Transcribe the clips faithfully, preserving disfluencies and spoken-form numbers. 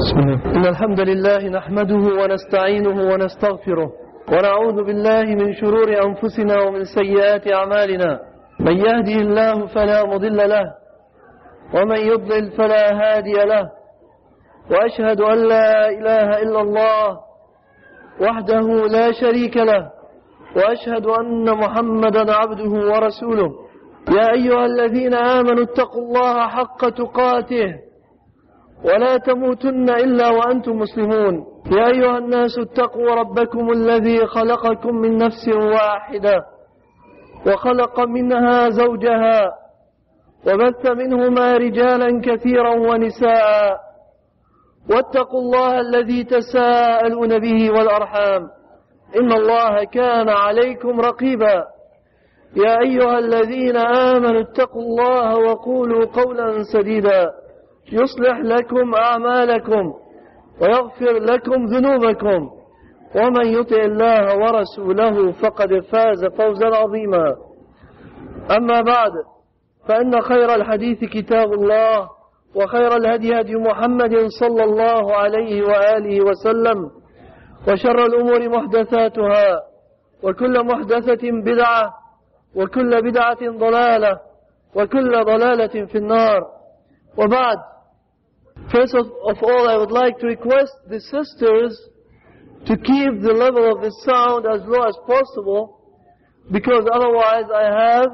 بسم الله. إن الحمد لله نحمده ونستعينه ونستغفره ونعوذ بالله من شرور أنفسنا ومن سيئات أعمالنا. من يهده الله فلا مضل له ومن يضلل فلا هادي له، وأشهد أن لا إله إلا الله وحده لا شريك له، وأشهد أن محمدا عبده ورسوله. يا أيها الذين آمنوا اتقوا الله حق تقاته ولا تموتن إلا وأنتم مسلمون. يا أيها الناس اتقوا ربكم الذي خلقكم من نفس واحدة وخلق منها زوجها وبث منهما رجالا كثيرا ونساء، واتقوا الله الذي تساءلون به والأرحام إن الله كان عليكم رقيبا. يا أيها الذين آمنوا اتقوا الله وقولوا قولا سديدا يصلح لكم أعمالكم ويغفر لكم ذنوبكم، ومن يطع الله ورسوله فقد فاز فوزا عظيما. أما بعد، فإن خير الحديث كتاب الله، وخير الهدي هدي محمد صلى الله عليه وآله وسلم، وشر الأمور محدثاتها، وكل محدثة بدعة، وكل بدعة ضلالة، وكل ضلالة في النار. وبعد, first of, of all, I would like to request the sisters to keep the level of the sound as low as possible, because otherwise I have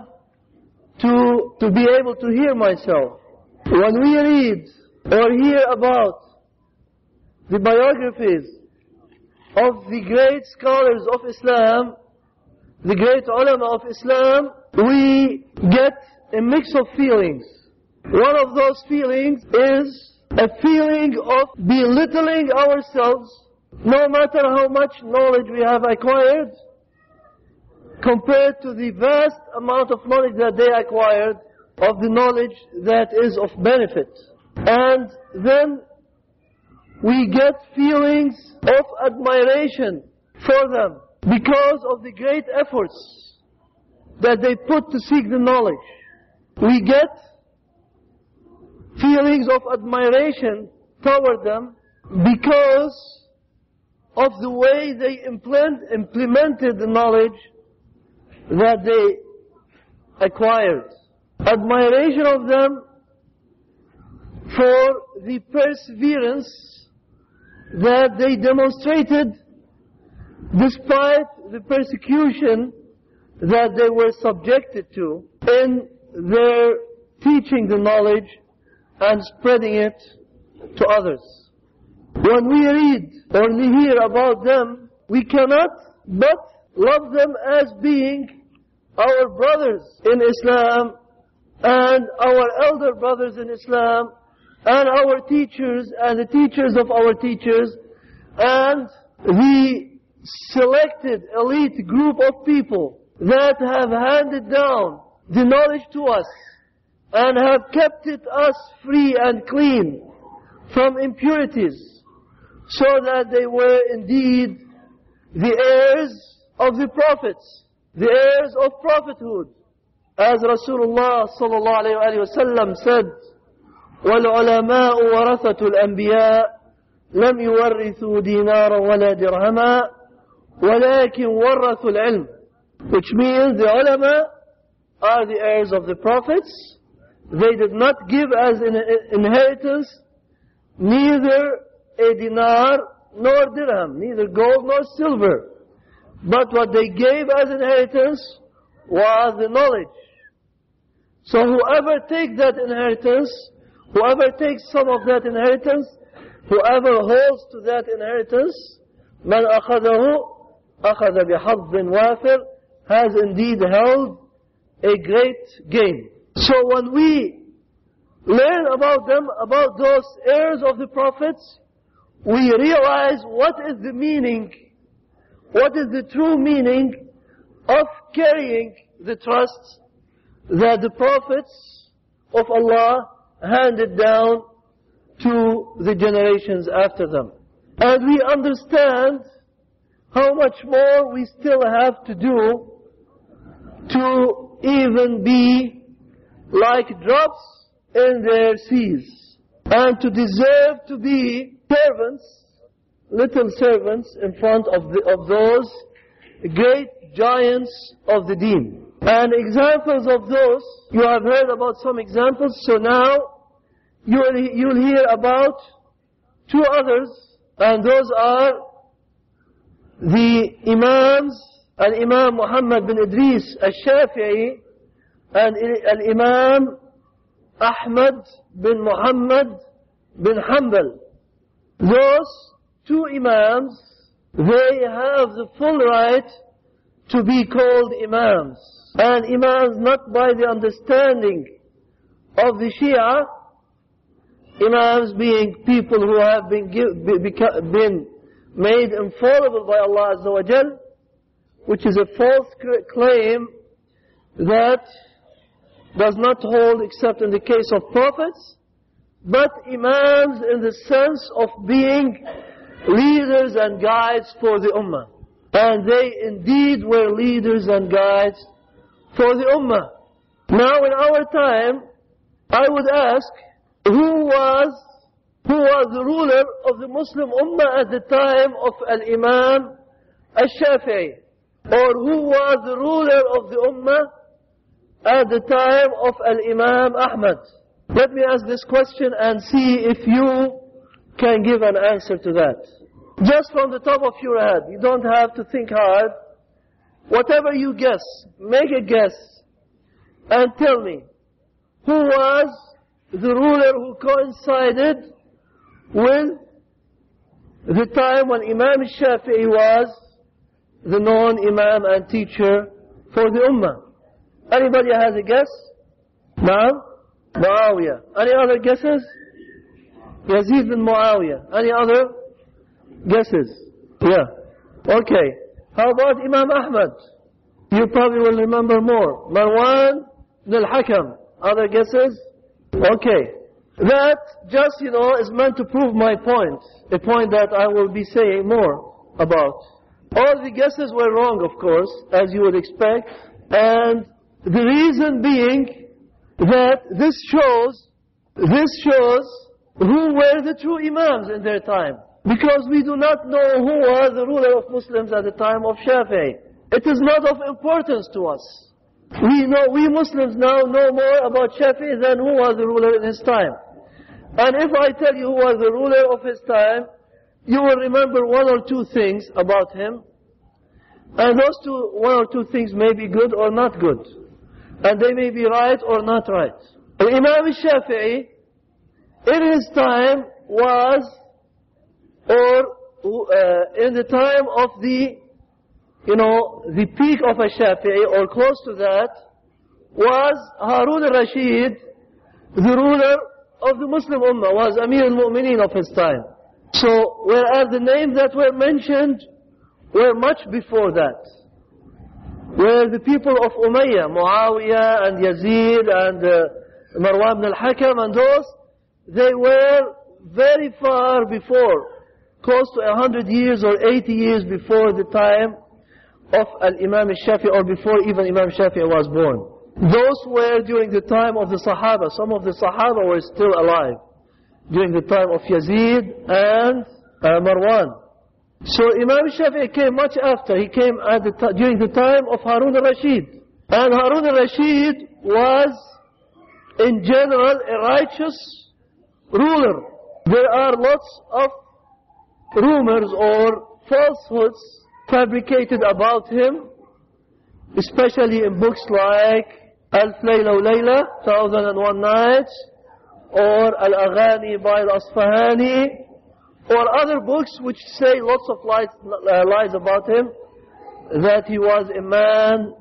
to, to be able to hear myself. When we read or hear about the biographies of the great scholars of Islam, the great ulama of Islam, we get a mix of feelings. One of those feelings is a feeling of belittling ourselves, no matter how much knowledge we have acquired, compared to the vast amount of knowledge that they acquired, of the knowledge that is of benefit. And then we get feelings of admiration for them because of the great efforts that they put to seek the knowledge. We get feelings of admiration toward them because of the way they implement, implemented the knowledge that they acquired. Admiration of them for the perseverance that they demonstrated despite the persecution that they were subjected to in their teaching the knowledge and spreading it to others. When we read or hear about them, we cannot but love them as being our brothers in Islam and our elder brothers in Islam and our teachers and the teachers of our teachers and the selected elite group of people that have handed down the knowledge to us and have kept it us free and clean from impurities, so that they were indeed the heirs of the prophets, the heirs of prophethood. As Rasulullah sallallahu alayhi wa sallam said, وَالْعُلَمَاءُ وَرَثَةُ الْأَنْبِيَاءِ لَمْ يُوَرِّثُوا دِينَارًا وَلَا دِرْهَمًا وَلَكِنْ وَرَّثُوا الْعِلْمِ. Which means the ulama are the heirs of the prophets. They did not give as an inheritance neither a dinar nor dirham, neither gold nor silver. But what they gave as inheritance was the knowledge. So whoever takes that inheritance, whoever takes some of that inheritance, whoever holds to that inheritance, مَنْ أَخَذَهُ أَخَذَ بِحَظٍّ وَافِرٍ, has indeed held a great gain. So when we learn about them, about those heirs of the prophets, we realize what is the meaning, what is the true meaning of carrying the trust that the prophets of Allah handed down to the generations after them. And we understand how much more we still have to do to even be like drops in their seas, and to deserve to be servants, little servants in front of, the, of those great giants of the deen. And examples of those, you have heard about some examples, so now you'll, you'll hear about two others, and those are the Imams, Al-Imam Muhammad bin Idris al-Shafi'i and Al-Imam Ahmad bin Muhammad bin Hanbal. Those two Imams, they have the full right to be called Imams. And Imams not by the understanding of the Shia, Imams being people who have been, give, been made infallible by Allah Azza wa Jal, which is a false claim that does not hold except in the case of prophets, but Imams in the sense of being leaders and guides for the Ummah. And they indeed were leaders and guides for the Ummah. Now in our time, I would ask, who was who was the ruler of the Muslim Ummah at the time of Al-Imam Al-Shafi'i? Or who was the ruler of the Ummah at the time of Al-Imam Ahmad? Let me ask this question and see if you can give an answer to that. Just from the top of your head. You don't have to think hard. Whatever you guess, make a guess and tell me, who was the ruler who coincided with the time when Imam Shafi'i was the known Imam and teacher for the Ummah? Anybody has a guess? Naam? Muawiyah. Any other guesses? Yazid bin Muawiyah. Any other guesses? Yeah. Okay. How about Imam Ahmad? You probably will remember more. Marwan bin al-Hakam. Other guesses? Okay. That just, you know, is meant to prove my point. A point that I will be saying more about. All the guesses were wrong, of course, as you would expect. And the reason being that this shows, this shows who were the true Imams in their time. Because we do not know who was the ruler of Muslims at the time of Shafi'i. It is not of importance to us. We know, we Muslims now know more about Shafi'i than who was the ruler in his time. And if I tell you who was the ruler of his time, you will remember one or two things about him. And those two, one or two things may be good or not good. And they may be right or not right. Imam Shafi'i, in his time, was, or uh, in the time of the, you know, the peak of a Shafi'i, or close to that, was Harun al-Rashid, the ruler of the Muslim Ummah, was Amir al-Mu'mineen of his time. So, whereas the names that were mentioned were much before that. Where the people of Umayyah, Muawiyah and Yazid and uh, Marwan bin al-Hakam and those, they were very far before, close to a hundred years or eighty years before the time of Al-Imam al-Shafi'i, or before even Imam Shafi'i was born. Those were during the time of the Sahaba. Some of the Sahaba were still alive during the time of Yazid and uh, Marwan. So Imam Shafi'i came much after. He came at the t- during the time of Harun al-Rashid. And Harun al-Rashid was, in general, a righteous ruler. There are lots of rumors or falsehoods fabricated about him, especially in books like Alf Layla wa Layla, Thousand and One Nights, or Al-Aghani by Al-Asfahani, or other books which say lots of lies, uh, lies about him, that he was a man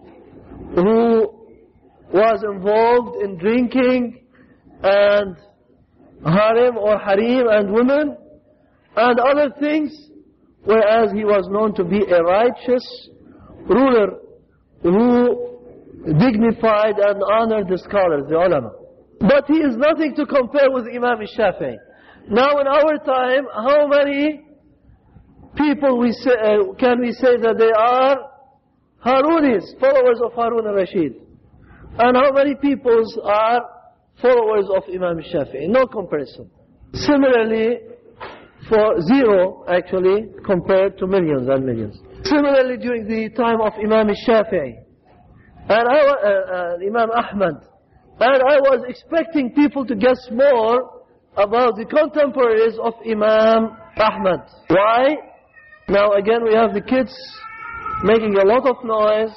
who was involved in drinking and harem or harim and women and other things, whereas he was known to be a righteous ruler who dignified and honored the scholars, the ulama. But he is nothing to compare with Imam Shafi'i. Now in our time, how many people we say, uh, can we say that they are Harunis, followers of Harun al-Rashid? And how many people are followers of Imam Shafi'i? No comparison. Similarly, for zero actually compared to millions and millions. Similarly, during the time of Imam al-Shafi'i and I, uh, uh, Imam Ahmad, and I was expecting people to guess more about the contemporaries of Imam Ahmad. Why? Now again we have the kids making a lot of noise,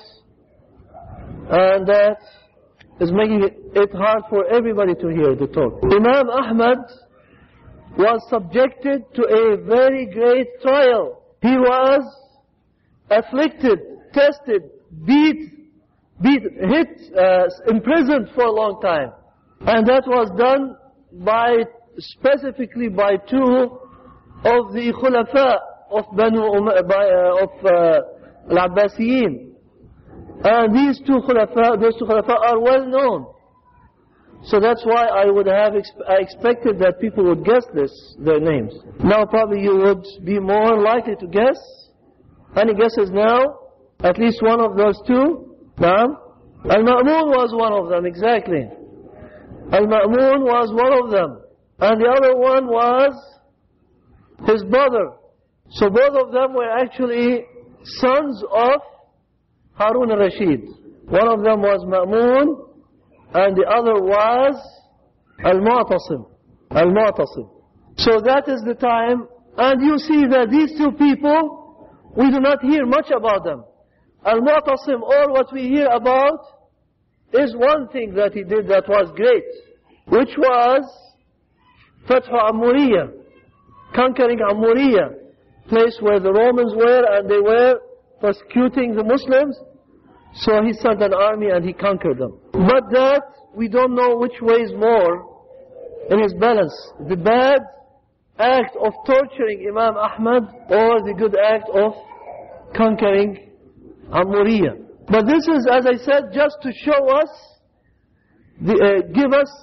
and that is making it hard for everybody to hear the talk. Imam Ahmad was subjected to a very great trial. He was afflicted, tested, beat, beat, hit, uh, imprisoned for a long time. And that was done by, specifically by two of the Khulafa of Banu um, by, uh, of uh, Al-Abbasiyin. And these two Khulafa, those two Khulafa are well known. So that's why I would have exp I expected that people would guess this, their names. Now probably you would be more likely to guess. Any guesses now? At least one of those two? Naam? Al-Ma'mun was one of them, exactly. Al-Ma'mun was one of them. And the other one was his brother. So both of them were actually sons of Harun al-Rashid. One of them was Ma'mun, and the other was Al-Mu'tasim. Al-Mu'tasim. So that is the time. And you see that these two people, we do not hear much about them. Al-Mu'tasim, all what we hear about is one thing that he did that was great, which was Fathu Amuriya, conquering Amuriya, place where the Romans were and they were persecuting the Muslims. So he sent an army and he conquered them. But that, we don't know which weighs more in his balance. The bad act of torturing Imam Ahmad or the good act of conquering Amuriya. But this is, as I said, just to show us, the, uh, give us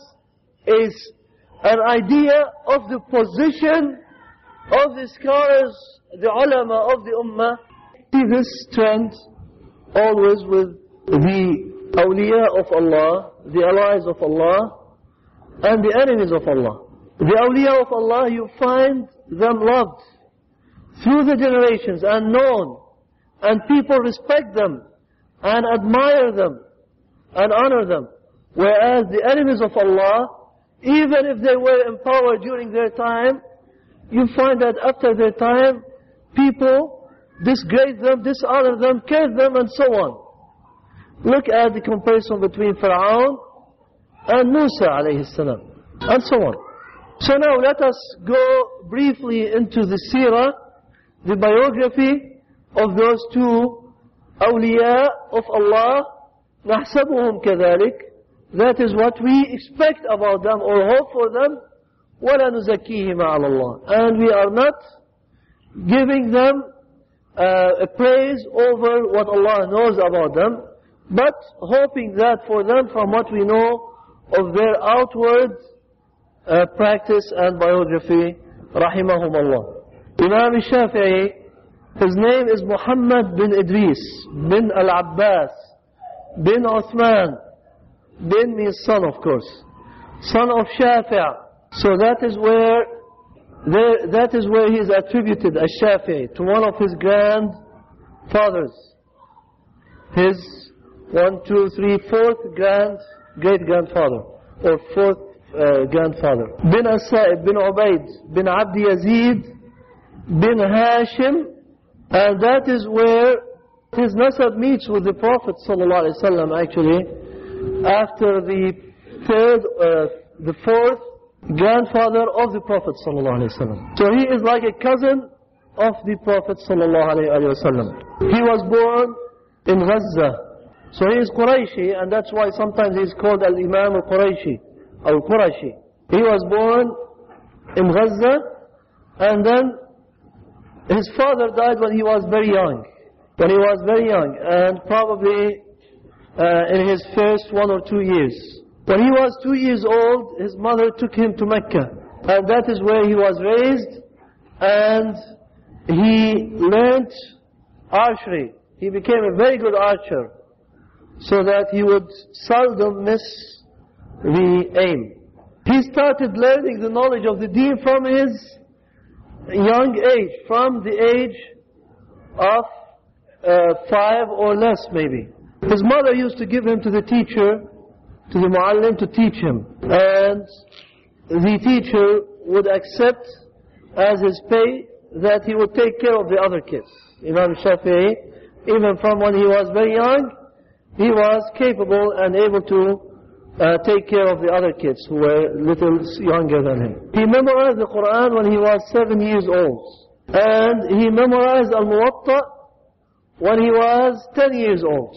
a, an idea of the position of the scholars, the ulama of the ummah. See this trend always with the awliya of Allah, the allies of Allah, and the enemies of Allah. The awliya of Allah, you find them loved through the generations and known, and people respect them and admire them and honor them. Whereas the enemies of Allah, even if they were in power during their time, you find that after their time, people disgrace them, dishonor them, kill them, and so on. Look at the comparison between Pharaoh and Musa alayhi salam, and so on. So now let us go briefly into the seerah, the biography of those two awliya of Allah. نحسبهم كذلك. That is what we expect about them or hope for them. ولا نزكيهم على الله. And we are not giving them uh, a praise over what Allah knows about them, but hoping that for them, from what we know of their outward uh, practice and biography, rahimahum Allah. Imam al-Shafi'i, his name is Muhammad bin Idris, bin al-Abbas, bin Uthman, bin means son, of course, son of Shafi'. So that is where there, that is where he is attributed as Shafi'i, to one of his grandfathers, his one, two, three, fourth grand great grandfather or fourth uh, grandfather. Bin As-Sa'ib, bin Ubaid, bin Abdi Yazid, bin Hashim, and that is where his nasab meets with the Prophet sallallahu alaihi wasallam. Actually, after the third, uh, the fourth grandfather of the Prophet sallallahu alaihi wasallam. So he is like a cousin of the Prophet sallallahu alaihi wasallam. He was born in Gaza. So he is Qurayshi, and that's why sometimes he is called Al-Imam al-Qurayshi, al-Qurashi. He was born in Gaza, and then his father died when he was very young. When he was very young, and probably uh, in his first one or two years. When he was two years old, his mother took him to Mecca, and that is where he was raised, and he learnt archery. He became a very good archer, so that he would seldom miss the aim. He started learning the knowledge of the deen from his young age, from the age of uh, five or less maybe. His mother used to give him to the teacher, to the muallim, to teach him. And the teacher would accept as his pay that he would take care of the other kids. Imam Shafi'i, even from when he was very young, he was capable and able to uh, take care of the other kids who were little younger than him. He memorized the Quran when he was seven years old. And he memorized Al-Muwatta when he was ten years old.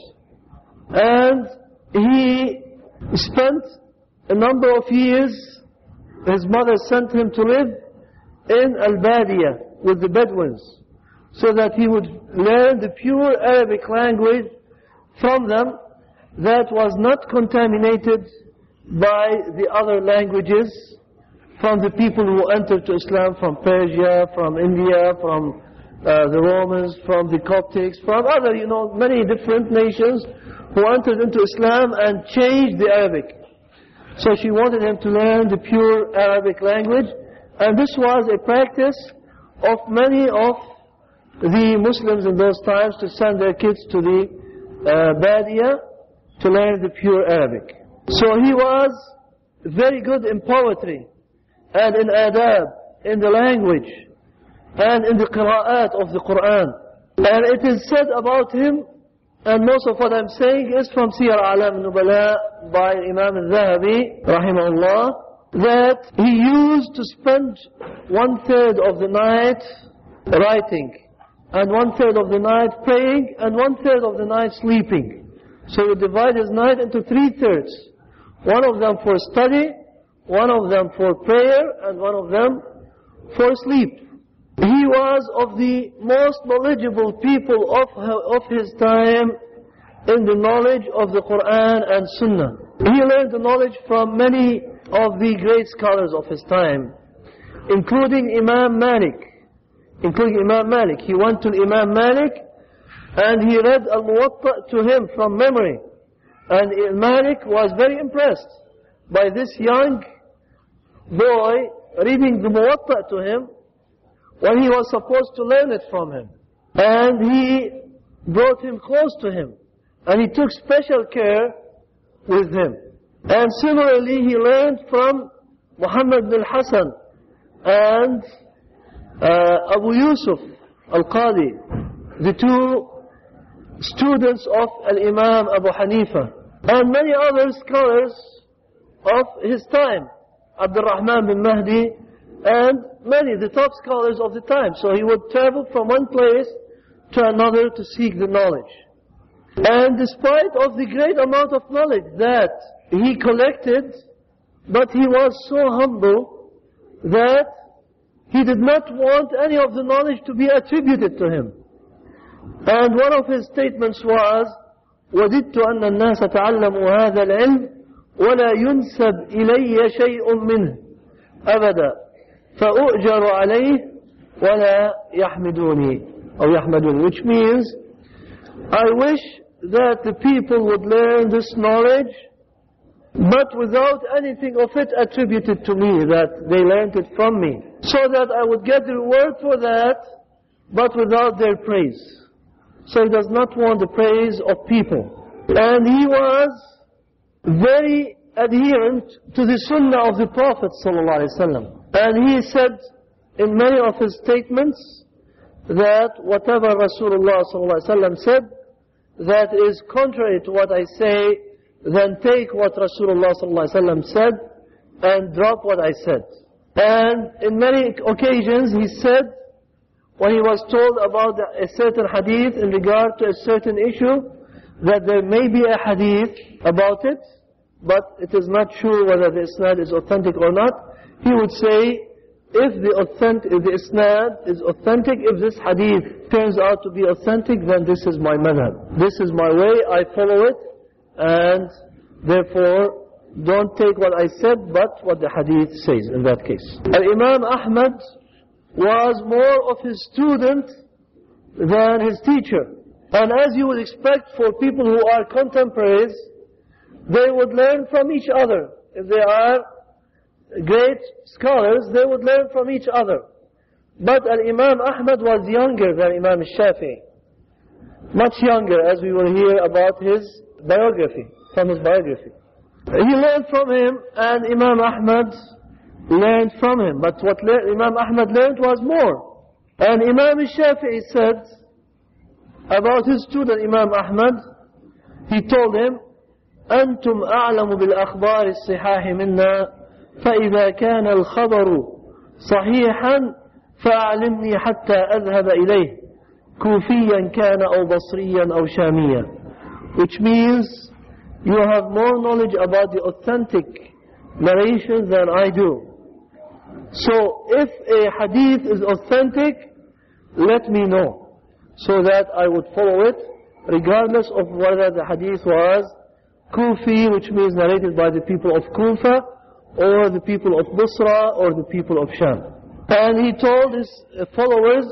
And he spent a number of years, his mother sent him to live in Al-Badiyah with the Bedouins, so that he would learn the pure Arabic language from them that was not contaminated by the other languages from the people who entered to Islam from Persia, from India, from uh, the Romans, from the Coptics, from other, you know, many different nations who entered into Islam and changed the Arabic. So she wanted him to learn the pure Arabic language, and this was a practice of many of the Muslims in those times, to send their kids to the uh, Badiyah to learn the pure Arabic. So he was very good in poetry and in adab, in the language and in the qira'at of the Quran. And it is said about him, and most of what I'm saying is from Siyar A'lam Nubala by Imam al-Zahabi rahimahullah, that he used to spend one third of the night writing, and one third of the night praying, and one third of the night sleeping. So he would divide his night into three thirds. One of them for study, one of them for prayer, and one of them for sleep. He was of the most knowledgeable people of, of his time in the knowledge of the Quran and Sunnah. He learned the knowledge from many of the great scholars of his time, including Imam Malik. Including Imam Malik. He went to Imam Malik and he read Al-Muwatta to him from memory. And Malik was very impressed by this young boy reading the Muwatta to him when he was supposed to learn it from him. And he brought him close to him, and he took special care with him. And similarly, he learned from Muhammad bin Hassan and uh, Abu Yusuf al-Qadi, the two students of Al-Imam Abu Hanifa, and many other scholars of his time, Abdul Rahman bin Mahdi, and many, the top scholars of the time. So he would travel from one place to another to seek the knowledge. And despite of the great amount of knowledge that he collected, but he was so humble that he did not want any of the knowledge to be attributed to him. And one of his statements was, وَدِدْتُ أَنَّ النَّاسَ تَعَلَّمُوا هَذَا الْعِلْمِ وَلَا يُنْسَبْ إِلَيَّ شَيْءٌ مِّنْهُ أَبَدًا فَأُؤْجَرُ عَلَيْهِ وَلَا يَحْمِدُونِي أو يَحْمَدُونِي, which means, I wish that the people would learn this knowledge, but without anything of it attributed to me, that they learned it from me, so that I would get the reward for that, but without their praise. So he does not want the praise of people. And he was very adherent to the sunnah of the Prophet ﷺ. And he said in many of his statements that whatever Rasulullah ﷺ said that is contrary to what I say, then take what Rasulullah ﷺ said and drop what I said. And in many occasions he said, when he was told about a certain hadith in regard to a certain issue, that there may be a hadith about it, but it is not sure whether the isnad is authentic or not, he would say, if the authentic, if the isnad is authentic, if this hadith turns out to be authentic, then this is my madhab. This is my way, I follow it, and therefore don't take what I said, but what the hadith says in that case. And Imam Ahmad was more of his student than his teacher. And as you would expect for people who are contemporaries, they would learn from each other. If they are great scholars, they would learn from each other. But Al-Imam Ahmad was younger than Imam Shafi'i. Much younger, as we will hear about his biography, from his biography. He learned from him, and Imam Ahmad learned from him. But what Imam Ahmad learned was more. And Imam Shafi'i said about his student Imam Ahmad, he told him, أنتم أعلم بالأخبار الصحاح منا فإذا كان الخبر صحيحا فأعلمني حتى أذهب إليه كوفيا كان أو بصريا أو شاميا. Which means you have more knowledge about the authentic narrations than I do. So if a hadith is authentic, let me know, so that I would follow it, regardless of whether the hadith was Kufi, which means narrated by the people of Kufa, or the people of Busra, or the people of Sham. And he told his followers,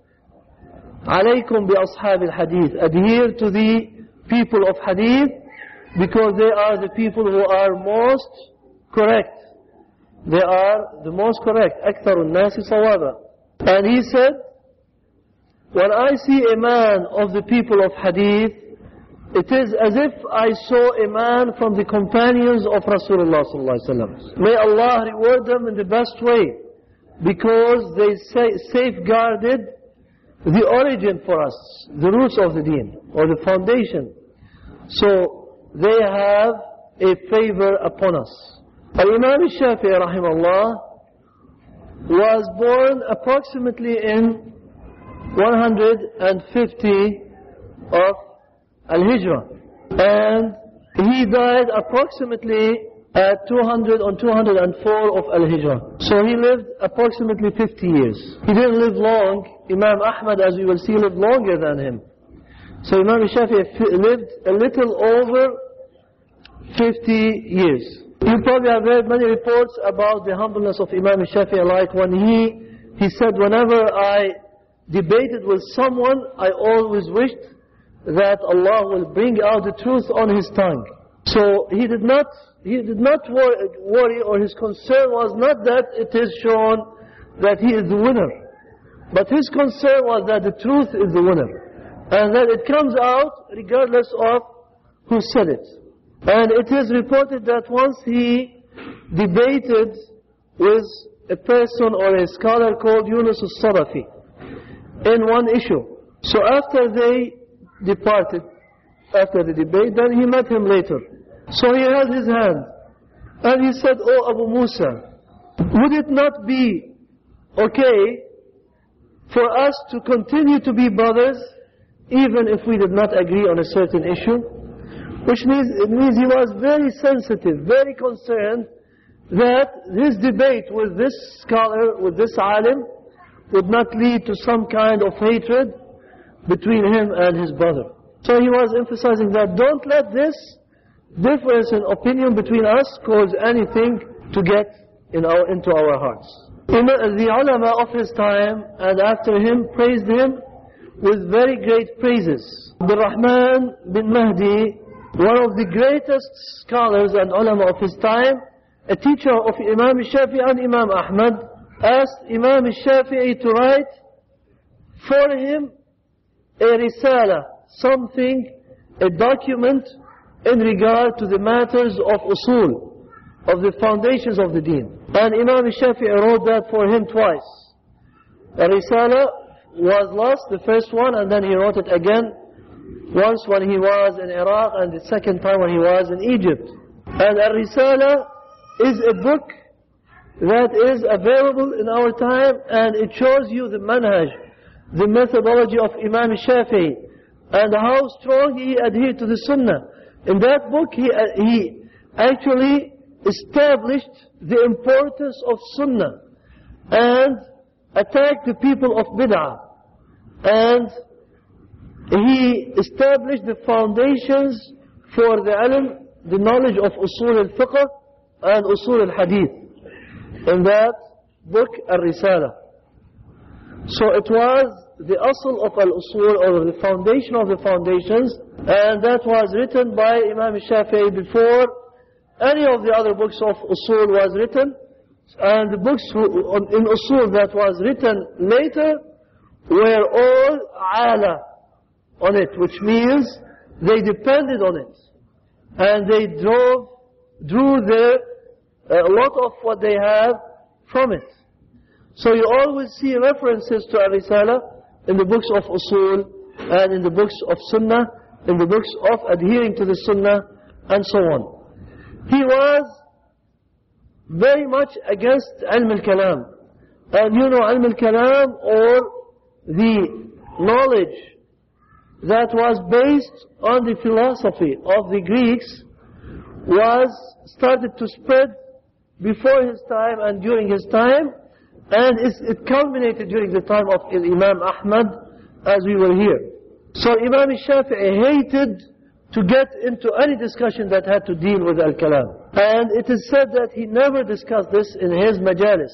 عليكم بأصحاب الحديث, adhere to the people of hadith, because they are the people who are most correct. They are the most correct. أكثر الناس صوابا. And he said, when I see a man of the people of hadith, it is as if I saw a man from the companions of Rasulullah sallallahu alaihi wasallam. May Allah reward them in the best way, because they say, safeguarded the origin for us, the roots of the deen, or the foundation. So they have a favor upon us. Al-Imam Shafi'i rahimahullah was born approximately in one hundred fifty of Al-Hijrah, and he died approximately at two hundred on two hundred four of Al-Hijrah. So he lived approximately fifty years. He didn't live long. Imam Ahmad, as we will see, lived longer than him. So Imam Shafi'i lived a little over fifty years. You probably have read many reports about the humbleness of Imam Shafi'i, like when he, he said, whenever I debated with someone, I always wished that Allah will bring out the truth on his tongue. So he did not, he did not worry, or his concern was not that it is shown that he is the winner. But his concern was that the truth is the winner, and that it comes out regardless of who said it. And it is reported that once he debated with a person or a scholar called Yunus al-Sarafi in one issue. So after they departed, after the debate, then he met him later. So he held his hand and he said, "Oh Abu Musa, would it not be okay for us to continue to be brothers even if we did not agree on a certain issue?" Which means, it means he was very sensitive, very concerned that his debate with this scholar, with this alim, would not lead to some kind of hatred between him and his brother. So he was emphasizing that don't let this difference in opinion between us cause anything to get in our, into our hearts. The ulama of his time and after him praised him with very great praises. Abdul Rahman bin Mahdi, one of the greatest scholars and ulama of his time, a teacher of Imam Shafi'i and Imam Ahmad, asked Imam Shafi'i to write for him a risala, something, a document in regard to the matters of usul, of the foundations of the deen. And Imam Shafi'i wrote that for him twice. A risala was lost, the first one, and then he wrote it again, once when he was in Iraq and the second time when he was in Egypt. And Ar-Risala is a book that is available in our time, and it shows you the manhaj, the methodology of Imam Shafi'i, and how strong he adhered to the Sunnah. In that book he, he actually established the importance of Sunnah and attacked the people of Bid'ah, and he established the foundations for the ilm, the knowledge of usul al-fiqh and usul al-hadith in that book, Ar-Risala. So it was the asl of al-usul, or the foundation of the foundations, and that was written by Imam Shafi'i before any of the other books of usul was written. and the books in usul that was written later were all ala on it, which means they depended on it. And they drove, drew their, a lot of what they have from it. So you always see references to Ar-Risala in the books of usul and in the books of sunnah, in the books of adhering to the sunnah and so on. He was very much against ilm al-kalam. And you know, ilm al-kalam, or the knowledge that was based on the philosophy of the Greeks, was started to spread before his time and during his time, and it culminated during the time of Imam Ahmad, as we will hear. So Imam Shafi'i hated to get into any discussion that had to deal with al-kalam. And it is said that he never discussed this in his majalis.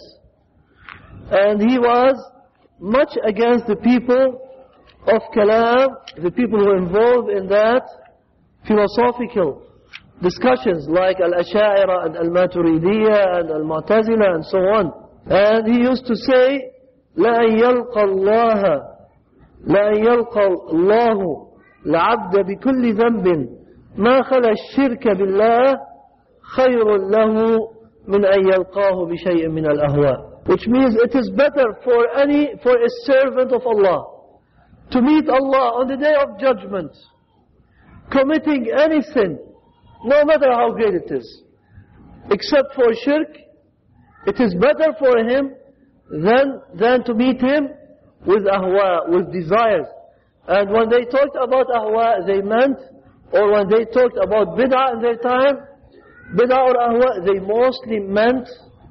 And he was much against the people of kalam, the people who were involved in that philosophical discussions like al-Asha'ira and al-Maturidiyya and al-Mu'tazila and so on. And he used to say, لَا يَلْقَى اللَّهَ لَا يَلْقَى اللَّهُ العبد بكل ذنب ما خلا الشرك بالله خير له من أن يلقاه بشيء من الأهواء. Which means it is better for any for a servant of Allah to meet Allah on the day of judgment committing any sin, no matter how great it is, except for shirk. It is better for him than than to meet him with ahwa, with desires. And when they talked about ahwa, they meant, or when they talked about bid'ah in their time, bid'ah or ahwa, they mostly meant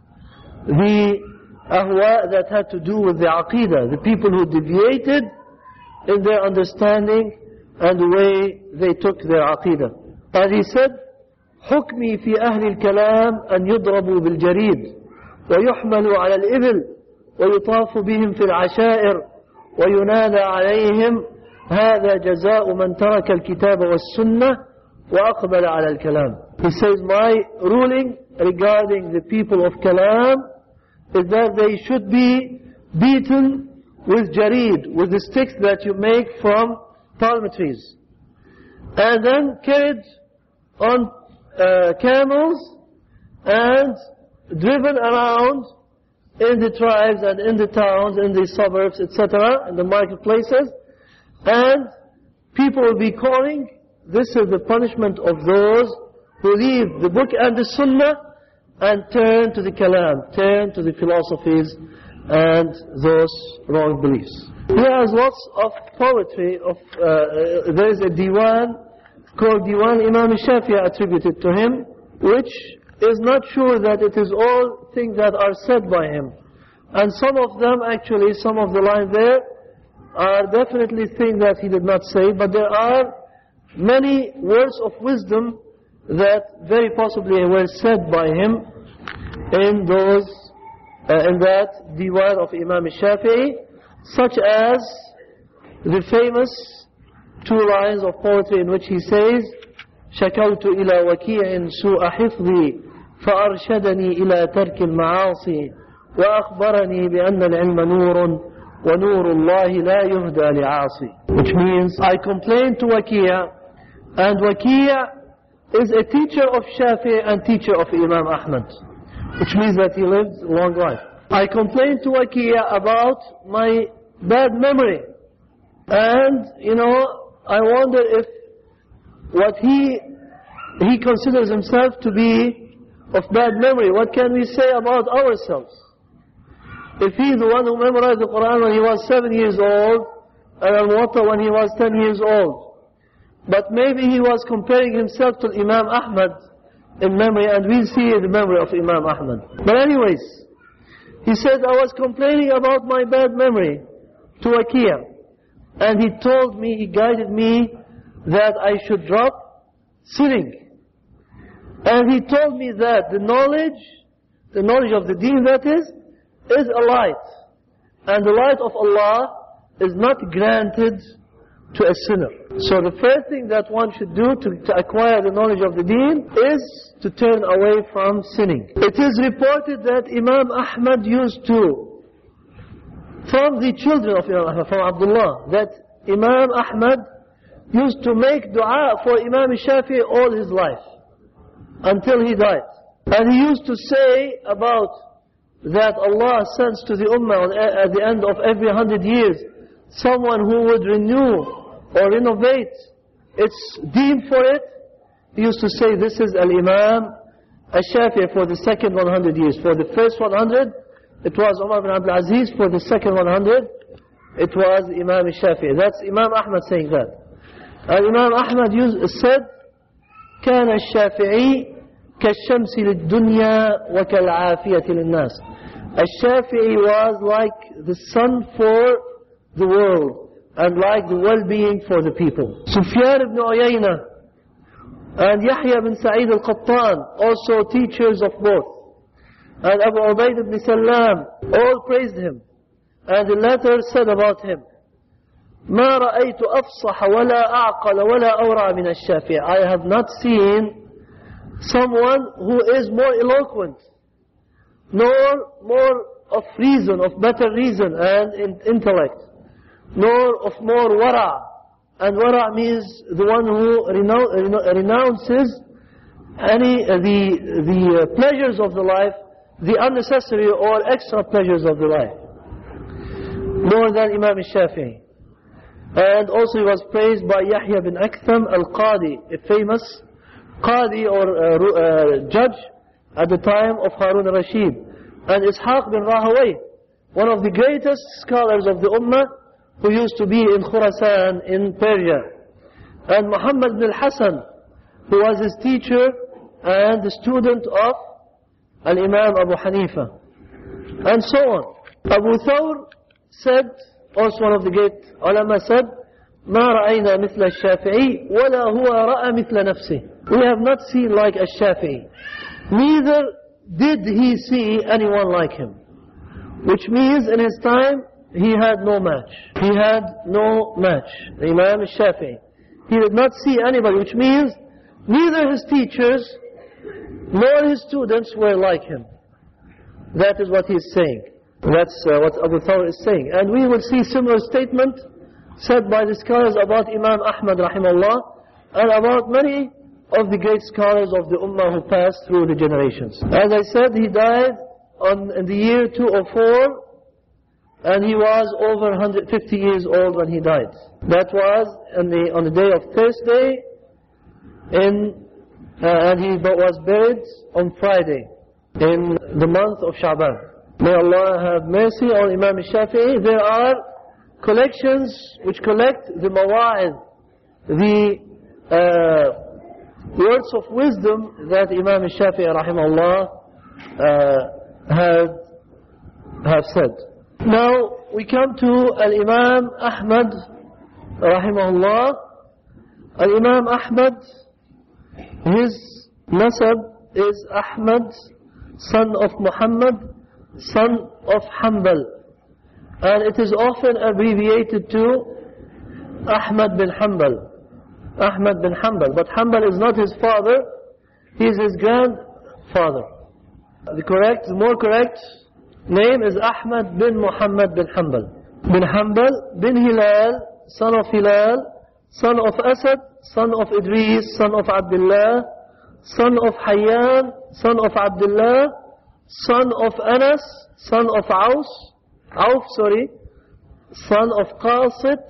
the ahwa that had to do with the aqidah, the people who deviated in their understanding and the way they took their aqidah. And he said, حكمي في أهل الكلام أن يضربوا بالجريد ويحملوا على الإبل ويطاف بهم في العشائر وينادى عليهم هذا جزاء من ترك الكتاب والسنة وأقبل على الكلام. He says, my ruling regarding the people of Kalam is that they should be beaten with jareed, with the sticks that you make from palm trees, and then carried on uh, camels and driven around in the tribes and in the towns, in the suburbs, et cetera, in the marketplaces. And people will be calling, this is the punishment of those who leave the book and the sunnah and turn to the kalam, turn to the philosophies and those wrong beliefs. He has lots of poetry. Of uh, there is a diwan called Diwan Imam Shafi'i attributed to him, which is not sure that it is all things that are said by him. And some of them, actually, some of the lines there are definitely things that he did not say, but there are many words of wisdom that very possibly were said by him in those, uh, in that diwan of Imam Shafi'i, such as the famous two lines of poetry in which he says, شكوت إلى وكيع سوء حفظي فأرشدني إلى ترك المعاصي وأخبرني بأن العلم نور وَنُورُ اللَّهِ لَا يُهْدَى لِعَاصِي. Which means, I complained to Waki', and Waki' is a teacher of Shafi'i and teacher of Imam Ahmad, which means that he lived a long life. I complained to Waki' about my bad memory, and, you know, I wonder if what he, he considers himself to be of bad memory, what can we say about ourselves? If he's the one who memorized the Quran when he was seven years old, and Al-Muwatta when he was ten years old. But maybe he was comparing himself to Imam Ahmad in memory, and we'll see the memory of Imam Ahmad. But anyways, he said, I was complaining about my bad memory to Waki', and he told me, he guided me that I should drop sinning. And he told me that the knowledge, the knowledge of the deen, that is, is a light. And the light of Allah is not granted to a sinner. So the first thing that one should do to, to acquire the knowledge of the deen is to turn away from sinning. It is reported that Imam Ahmad used to, from the children of Imam Ahmad, from Abdullah, that Imam Ahmad used to make dua for Imam Shafi'i all his life, until he died. And he used to say about that Allah sends to the Ummah at the end of every hundred years someone who would renew or renovate its deen for it. He used to say this is Al-Imam Al-Shafi'i for the second one hundred years. For the first one hundred, it was Umar bin Abdul Aziz. For the second one hundred, it was Imam Al-Shafi'i. That's Imam Ahmad saying that. And Imam Ahmad used, said, كان الشافعي كالشمس للدنيا وكالعافية للناس. Al-Shafi'i was like the sun for the world and like the well-being for the people. Sufyan ibn Uyayna and Yahya ibn Sa'id al-Qattan, also teachers of both, and Abu Ubaid ibn Salam, all praised him. And the latter said about him, ما رأيت أفصح ولا أعقل ولا أورع من الشافعي. I have not seen someone who is more eloquent, nor more of reason, of better reason and intellect, nor of more wara. And wara means the one who renou renounces any uh, the the uh, pleasures of the life, the unnecessary or extra pleasures of the life, more than Imam Shafi'i. And also he was praised by Yahya bin Aktham al-Qadi, a famous Qadi or uh, uh, judge at the time of Harun al-Rashid. And Ishaq bin Rahawayh, one of the greatest scholars of the Ummah, who used to be in Khurasan in Persia. And Muhammad bin al-Hasan, who was his teacher and the student of Al-Imam Abu Hanifa. And so on. Abu Thawr said, also one of the great ulama said, ما رأينا مثل الشافعي ولا هو رأى مثل نفسه. We have not seen like Al-Shafi'i. Neither did he see anyone like him. Which means in his time, he had no match. He had no match. The Imam Al-Shafi'i. He did not see anybody, which means neither his teachers nor his students were like him. That is what he is saying. That's uh, what Abu Thawr is saying. And we will see similar statement said by the scholars about Imam Ahmad rahimahullah and about many of the great scholars of the Ummah who passed through the generations. As I said, he died on, in the year two oh four, and he was over one hundred fifty years old when he died. That was on the, on the day of Thursday, in, uh, and he was buried on Friday in the month of Sha'ban. May Allah have mercy on Imam Shafi'i. There are collections which collect the mawa'id, the uh, words of wisdom that Imam Shafi'i rahimahullah uh, had have said. Now we come to Al-Imam Ahmad rahimahullah. Al-Imam Ahmad, his nasab is Ahmad, son of Muhammad, son of Hanbal, and it is often abbreviated to Ahmad bin Hanbal. Ahmad bin Hanbal, but Hanbal is not his father, he is his grandfather. The correct, the more correct name is Ahmad bin Muhammad bin Hanbal. Bin Hanbal bin Hilal, son of Hilal, son of Asad, son of Idris, son of Abdullah, son of Hayyan, son of Abdullah, son of Anas, son of Aus, Auf, sorry, son of Qasit,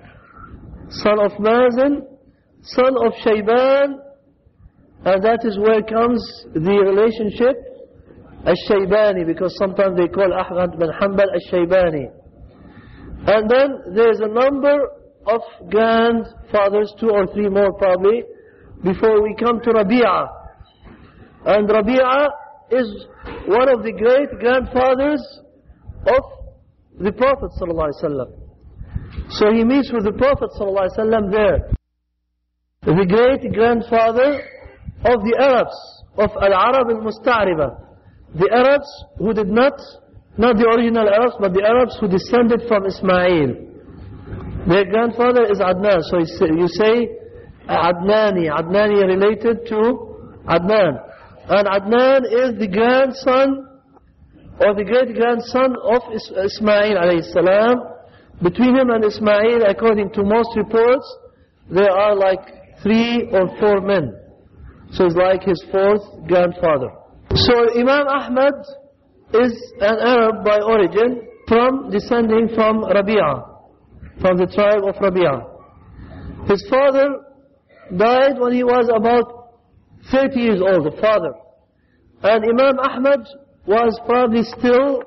son of Mazin, son of Shayban, and that is where comes the relationship Al-Shaybani, because sometimes they call Ahmad bin Hanbal Al-Shaybani. And then there is a number of grandfathers, two or three more probably, before we come to Rabi'a. And Rabi'a is one of the great grandfathers of the Prophet ﷺ. So he meets with the Prophet ﷺ there. The great grandfather of the Arabs, of Al-Arab al-Musta'riba. The Arabs who did not, not the original Arabs, but the Arabs who descended from Ismail. Their grandfather is Adnan. So you say, you say Adnani. Adnani related to Adnan. And Adnan is the grandson or the great-grandson of Is Ismail alayhi salam. Between him and Ismail, according to most reports, there are like three or four men. So it's like his fourth grandfather. So Imam Ahmad is an Arab by origin, from descending from Rabi'a, from the tribe of Rabi'a. His father died when he was about thirty years old, the father. And Imam Ahmad was probably still,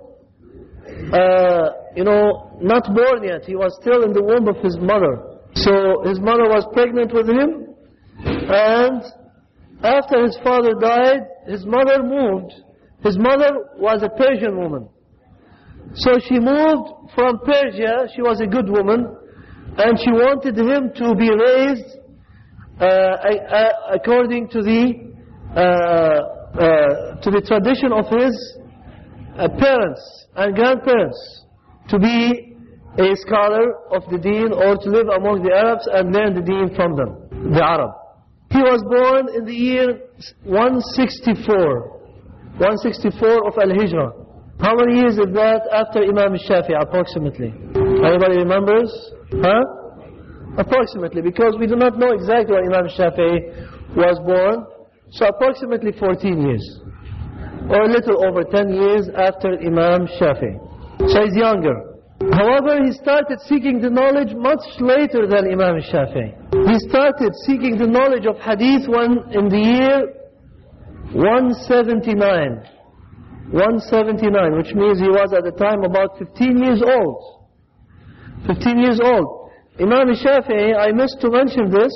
uh, you know, not born yet. He was still in the womb of his mother. So his mother was pregnant with him, and after his father died, his mother moved. His mother was a Persian woman. So she moved from Persia. She was a good woman, and she wanted him to be raised uh, uh, according to the uh, uh, to the tradition of his uh, parents and grandparents, to be a scholar of the deen, or to live among the Arabs and learn the deen from them, the Arab. He was born in the year one sixty-four. one sixty-four of Al-Hijrah. How many years is that after Imam Shafi'i, approximately? Anybody remembers? Huh? Approximately, because we do not know exactly when Imam Shafi'i was born. So approximately fourteen years. Or a little over ten years after Imam Shafi'i. So he's younger. However, he started seeking the knowledge much later than Imam Shafi'i. He started seeking the knowledge of Hadith when in the year one seventy-nine. one seventy-nine, which means he was at the time about fifteen years old. fifteen years old. Imam Shafi'i, I missed to mention this,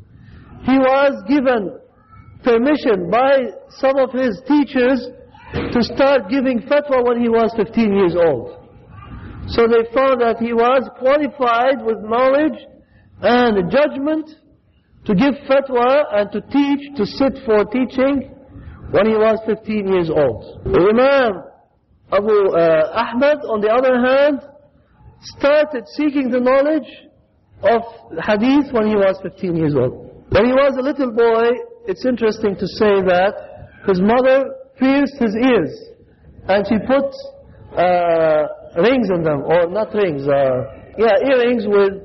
he was given permission by some of his teachers to start giving fatwa when he was fifteen years old. So they found that he was qualified with knowledge and judgment to give fatwa and to teach, to sit for teaching when he was fifteen years old. Imam Abu uh, Ahmad, on the other hand, started seeking the knowledge of hadith when he was fifteen years old. When he was a little boy, it's interesting to say that his mother pierced his ears, and she put uh, rings in them, or not rings, uh, yeah, earrings with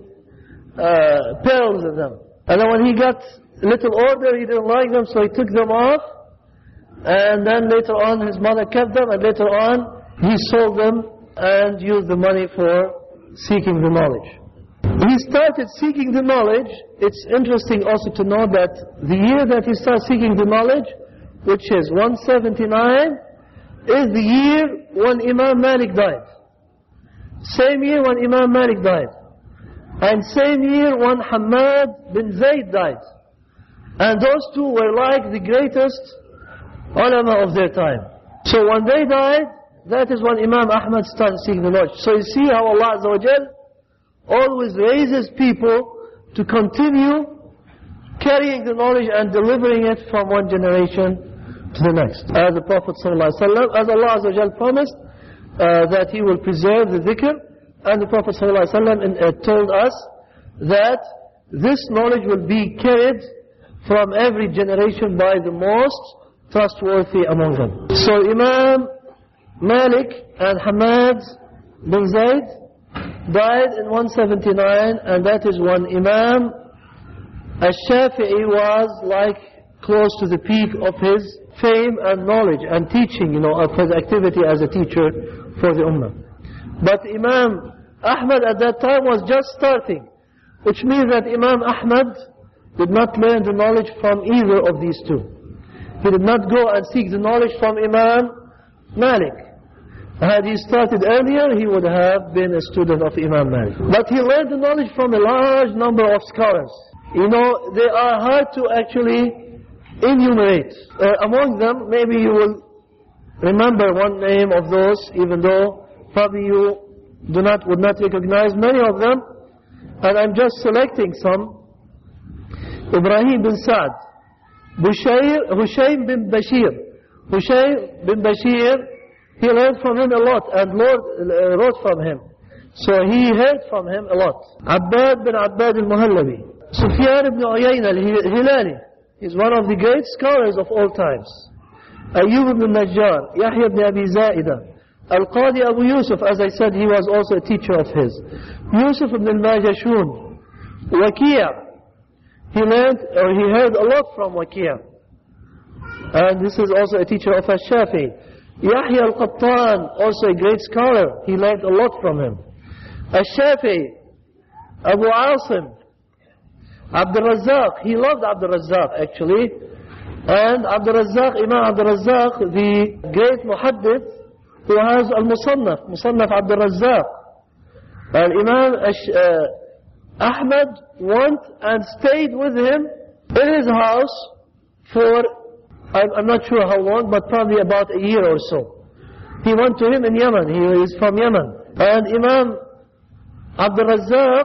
uh, pearls in them. And then when he got a little older, he didn't like them, so he took them off. And then later on his mother kept them, and later on he sold them and used the money for seeking the knowledge. He started seeking the knowledge. It's interesting also to know that the year that he started seeking the knowledge, which is one seventy-nine, is the year when Imam Malik died. Same year when Imam Malik died. And same year when Hamad bin Zayd died. And those two were like the greatest ulama of their time. So when they died, that is when Imam Ahmad started seeking the knowledge. So you see how Allah Azza wa Jal always raises people to continue carrying the knowledge and delivering it from one generation to the next. As the Prophet ﷺ, as Allah Azza wa Jal promised uh, that He will preserve the dhikr, and the Prophet ﷺ uh, told us that this knowledge will be carried from every generation by the most trustworthy among them. So Imam Malik and Hamad bin Zayd died in one seventy-nine, and that is when Imam Al-Shafi'i was like close to the peak of his fame and knowledge and teaching, you know, of his activity as a teacher for the Ummah. But Imam Ahmad at that time was just starting, which means that Imam Ahmad did not learn the knowledge from either of these two. He did not go and seek the knowledge from Imam Malik. Had he started earlier, he would have been a student of Imam Malik. But he learned the knowledge from a large number of scholars. You know, they are hard to actually enumerate. Uh, among them, maybe you will remember one name of those, even though probably you do not would not recognize many of them. And I'm just selecting some. Ibrahim bin Sa'd, Bushayr, Hushaym bin Bashir. Hushaym bin Bashir, he learned from him a lot and Lord uh, wrote from him. So he heard from him a lot. Abbad bin Abbad al-Muhallabi. Sufyan ibn Uyayna al-Hilali is one of the great scholars of all times. Ayyub ibn Najjar, Yahya ibn Abi Zaida, Al-Qadi Abu Yusuf, as I said, he was also a teacher of his. Yusuf ibn al-Majashun, Waqi', he learned, or he heard a lot from Waqi'. And this is also a teacher of Al-Shafi. Yahya al-Qattan, also a great scholar, he learned a lot from him. Al-Shafi, Abu Asim, Abdul Razzaq, he loved Abdul Razzaq actually. And Abdul Razzaq, Imam Abdul Razzaq, the great muhaddith who has Al-Musannaf, Musannaf Abdul Razzaq. And Imam uh, Ahmad went and stayed with him in his house for, I'm, I'm not sure how long, but probably about a year or so. He went to him in Yemen, he is from Yemen. And Imam Abdul Razzaq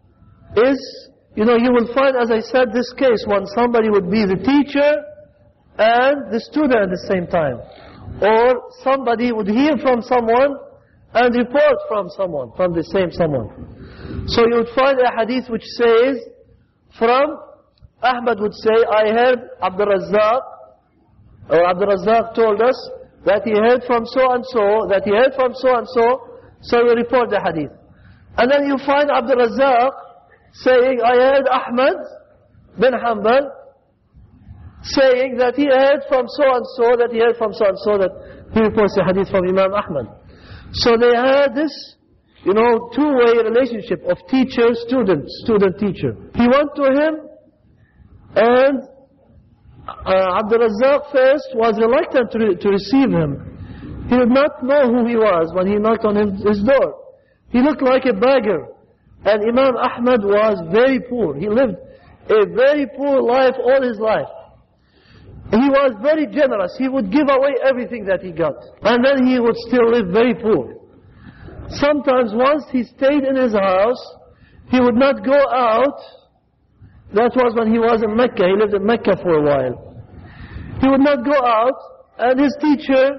is, you know, you will find, as I said, this case when somebody would be the teacher and the student at the same time. Or somebody would hear from someone and report from someone, from the same someone. So you would find a hadith which says, from, Ahmad would say, I heard Abdul Razzaq, or Abdul Razzaq told us that he heard from so and so, that he heard from so and so, so you report the hadith. And then you find Abdul Razzaq saying, I heard Ahmad bin Hanbal saying that he heard from so and so, that he heard from so and so, that he reports a hadith from Imam Ahmad. So they had this, you know, two-way relationship of teacher, student, student, teacher. He went to him, and uh, Abdul Razzaq first was reluctant to, re to receive him. He did not know who he was when he knocked on his, his door. He looked like a beggar. And Imam Ahmad was very poor. He lived a very poor life all his life. He was very generous. He would give away everything that he got. And then he would still live very poor. Sometimes once he stayed in his house, he would not go out. That was when he was in Mecca. He lived in Mecca for a while. He would not go out, and his teacher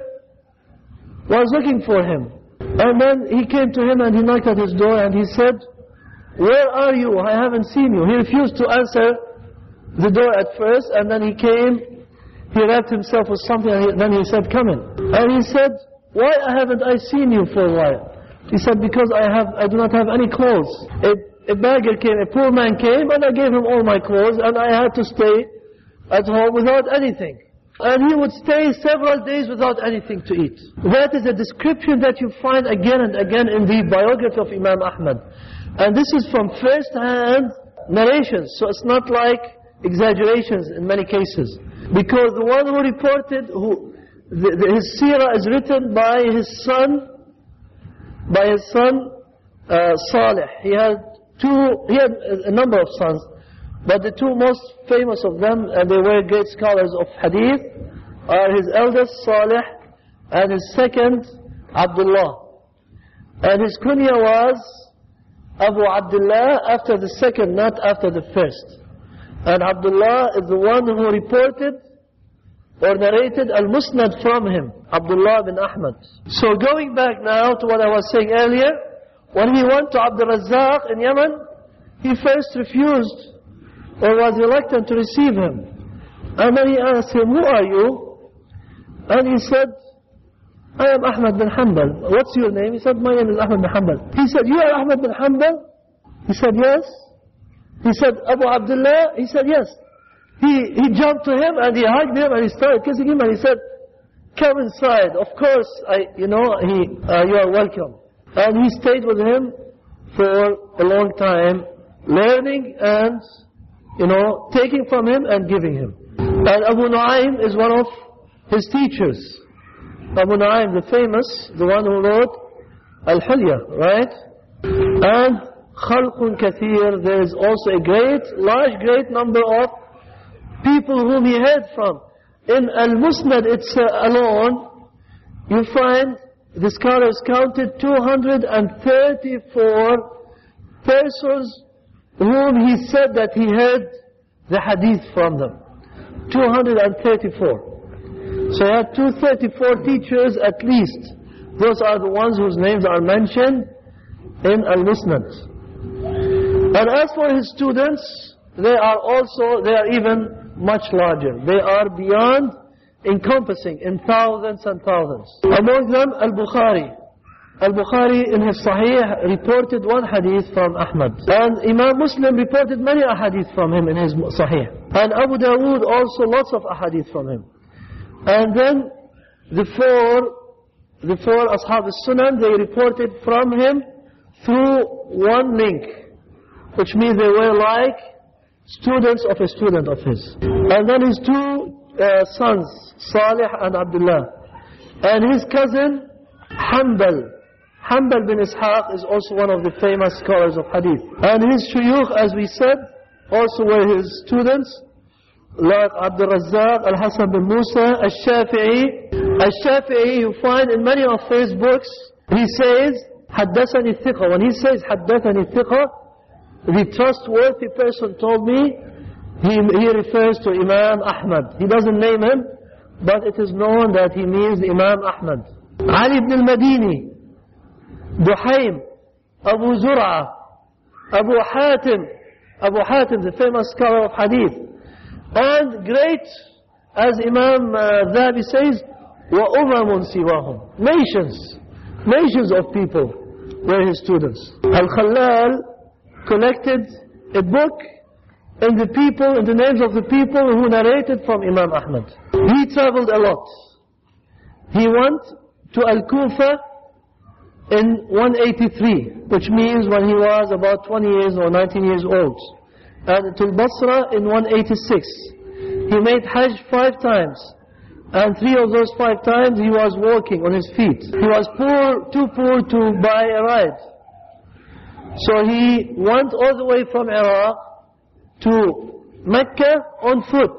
was looking for him. And then he came to him and he knocked at his door and he said, where are you? I haven't seen you. He refused to answer the door at first, and then he came, he wrapped himself with something, and he, then he said, come in. And he said, why haven't I seen you for a while? He said, because I have, I do not have any clothes. A, a beggar came, a poor man came, and I gave him all my clothes, and I had to stay at home without anything. And he would stay several days without anything to eat. That is a description that you find again and again in the biography of Imam Ahmad. And this is from first-hand narrations, so it's not like exaggerations in many cases. Because the one who reported, who the, the, his seerah is written by his son, by his son uh, Salih. He had two, he had a number of sons, but the two most famous of them, and they were great scholars of hadith, are his eldest Salih and his second Abdullah. And his kunya was Abu Abdullah, after the second, not after the first. And Abdullah is the one who reported or narrated Al-Musnad from him, Abdullah bin Ahmad. So going back now to what I was saying earlier, when he went to Abdul Razzaq in Yemen, he first refused or was reluctant to receive him. And then he asked him, who are you? And he said, I am Ahmad bin Hanbal. What's your name? He said, my name is Ahmad bin Hanbal. He said, you are Ahmad bin Hanbal? He said, yes. He said, Abu Abdullah? He said, yes. He, he jumped to him and he hugged him and he started kissing him and he said, come inside. Of course, I, you know, he, uh, you are welcome. And he stayed with him for a long time, learning and, you know, taking from him and giving him. And Abu Nu'aym is one of his teachers. Abu Nu'aym, the famous, the one who wrote Al-Hilya, right? And Khalqun Kathir, there is also a great, large, great number of people whom he heard from. In Al-Musnad it's uh, alone, you find the scholars counted two hundred thirty-four persons whom he said that he heard the hadith from them. two hundred thirty-four. So you have two hundred thirty-four teachers at least. Those are the ones whose names are mentioned in Al-Musnad. And as for his students, they are also, they are even much larger. They are beyond encompassing in thousands and thousands. Among them, Al-Bukhari. Al-Bukhari in his Sahih reported one hadith from Ahmad. And Imam Muslim reported many ahadith from him in his Sahih. And Abu Dawood also lots of ahadith from him. And then the four, the four Ashab al-Sunan, they reported from him through one link, which means they were like students of a student of his. And then his two uh, sons, Salih and Abdullah. And his cousin, Hanbal. Hanbal bin Ishaq is also one of the famous scholars of hadith. And his shuyukh, as we said, also were his students, like Abdul Razzaq, Al-Hasan bin Musa, Al-Shafi'i. Al-Shafi'i, you find in many of his books, he says, Haddathani thiqa. When he says, Haddathani thiqa, the trustworthy person told me, he, he refers to Imam Ahmad. He doesn't name him, but it is known that he means Imam Ahmad. Ali ibn al-Madini, Duhaym, Abu Zur'a, Abu Hatim, Abu Hatim, the famous scholar of hadith. And great, as Imam uh, Dhabi says, وَأُمَمٌ سِوَاهُمْ. Nations, nations of people were his students. Al-Khallal collected a book in the people, in the names of the people who narrated from Imam Ahmad. He traveled a lot. He went to Al-Kufa in one eighty-three, which means when he was about twenty years or nineteen years old. And to Basra in one eighty-six. He made Hajj five times. And three of those five times he was walking on his feet. He was poor, too poor to buy a ride. So he went all the way from Iraq to Mecca on foot.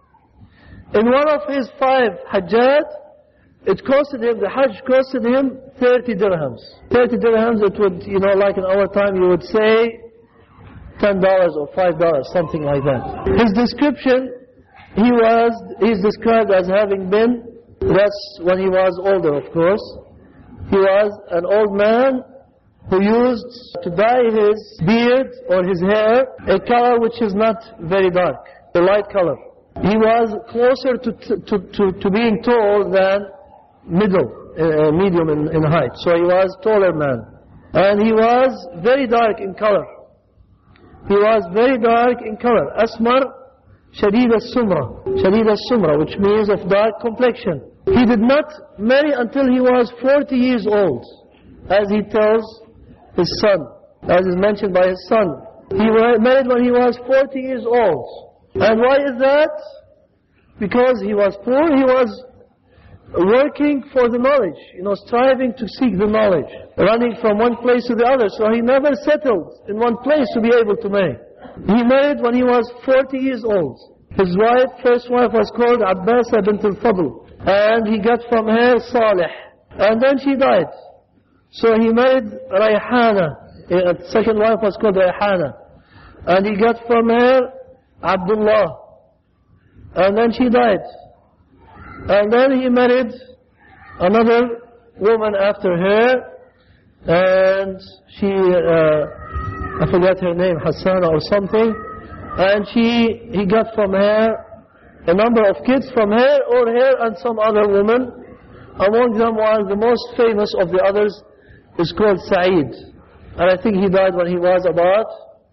In one of his five Hajjat, it costed him, the Hajj costed him thirty dirhams. thirty dirhams, it would, you know, like in our time, you would say ten dollars or five dollars, something like that. His description, he was, he's described as having been, that's when he was older, of course. He was an old man who used to dye his beard or his hair a color which is not very dark, a light color. He was closer to, to, to, to being tall than middle, uh, medium in, in height. So he was a taller man. And he was very dark in color. He was very dark in color. Asmar, Shadid al-Sumra. Shadid al-Sumra, which means of dark complexion. He did not marry until he was forty years old, as he tells his son, as is mentioned by his son. He married when he was forty years old. And why is that? Because he was poor, he was working for the knowledge, you know, striving to seek the knowledge, running from one place to the other. So he never settled in one place to be able to marry. He married when he was forty years old. His wife, first wife was called Abbasa bint al-Fadl. And he got from her Salih. And then she died. So he married Rayhana. The second wife was called Rayhana. And he got from her Abdullah. And then she died. And then he married another woman after her. And she, uh, I forgot her name, Hassana or something. And she, he got from her a number of kids from her or her and some other woman. Among them was the most famous of the others is called Sa'id. And I think he died when he was about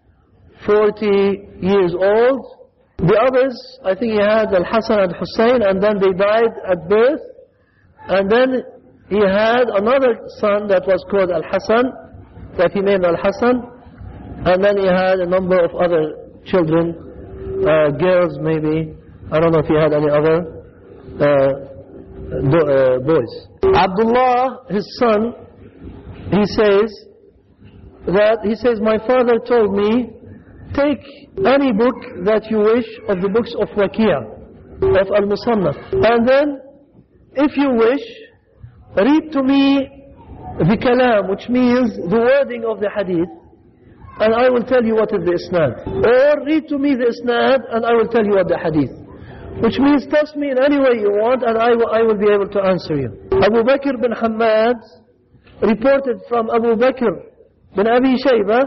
forty years old. The others, I think he had Al-Hasan and Hussein, and then they died at birth. And then he had another son that was called Al-Hasan, that he named Al-Hasan. And then he had a number of other children, uh, girls maybe. I don't know if he had any other uh, do, uh, boys. Abdullah, his son, he says that, he says, my father told me, take any book that you wish of the books of Waqia, of Al-Musannaf. And then, if you wish, read to me the kalam, which means the wording of the hadith, and I will tell you what is the isnad. Or read to me the isnad, and I will tell you what the hadith. Which means test me in any way you want, and I will, I will be able to answer you. Abu Bakr bin Hamad reported from Abu Bakr bin Abi Shaybah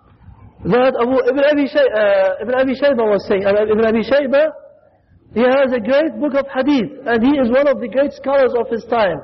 that Abu, Ibn, Abi Shay, uh, Ibn Abi Shaybah was saying, uh, Ibn Abi Shaybah, he has a great book of hadith and he is one of the great scholars of his time.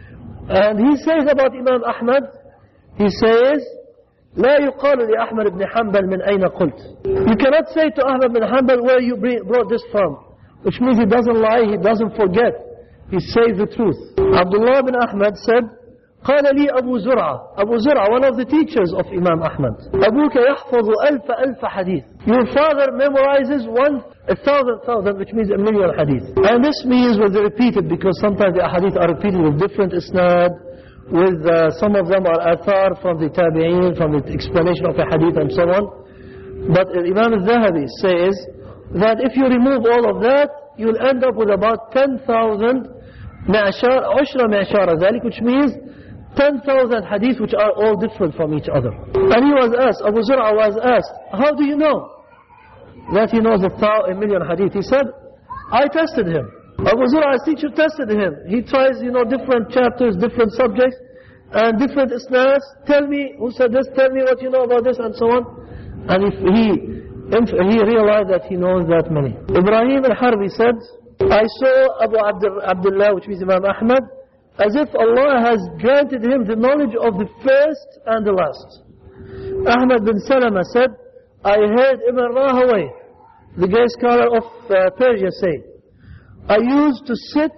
And he says about Imam Ahmad, he says, لا يقال لأحمد بن حنبل من أين قلت. You cannot say to Ahmad bin Hanbal where you brought this from, which means he doesn't lie, he doesn't forget, he says the truth. Abdullah bin Ahmad said, قال لي أبو زرعة, Abu Zur'a, one of the teachers of Imam Ahmad, أبوك يحفظ ألف ألف حديث. Your father memorizes one, a thousand thousand, which means a million hadith. And this means with the repeated, because sometimes the hadith are repeated with different isnad, with uh, some of them are athar from the tabi'een, from the explanation of a hadith and so on. But uh, Imam al-Zahabi says that if you remove all of that, you'll end up with about ten thousand معشار, عشرة معشار ذلك, which means ten thousand hadith which are all different from each other. And he was asked, Abu Zur'a was asked, how do you know that he knows a, thousand, a million hadith? He said, I tested him. Abu Zur'a's teacher tested him. He tries, you know, different chapters, different subjects, and different isnads. Tell me, who said this, tell me what you know about this, and so on. And if he, if he realized that he knows that many. Ibrahim al-Harbi said, I saw Abu Abdullah, which means Imam Ahmad, as if Allah has granted him the knowledge of the first and the last. Ahmad bin Salama said, I heard Ibn Rahawayh, the great scholar of uh, Persia, say, I used to sit,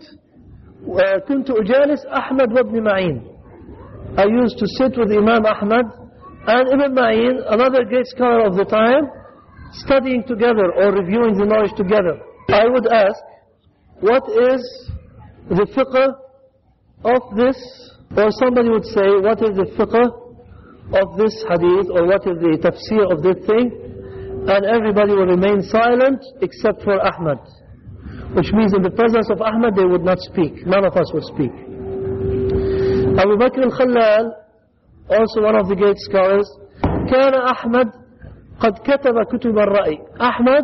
كنت أجالس أحمد وابن معين. I used to sit with Imam Ahmad and Ibn Ma'in, another great scholar of the time, studying together or reviewing the knowledge together. I would ask, what is the fiqh of this? Or somebody would say, what is the fiqh of this hadith, or what is the tafsir of this thing? And everybody will remain silent except for Ahmad. Which means in the presence of Ahmad they would not speak. None of us would speak. Abu Bakr al-Khallal, also one of the great scholars, كان أحمد قد كتب كتب الرأي. Ahmad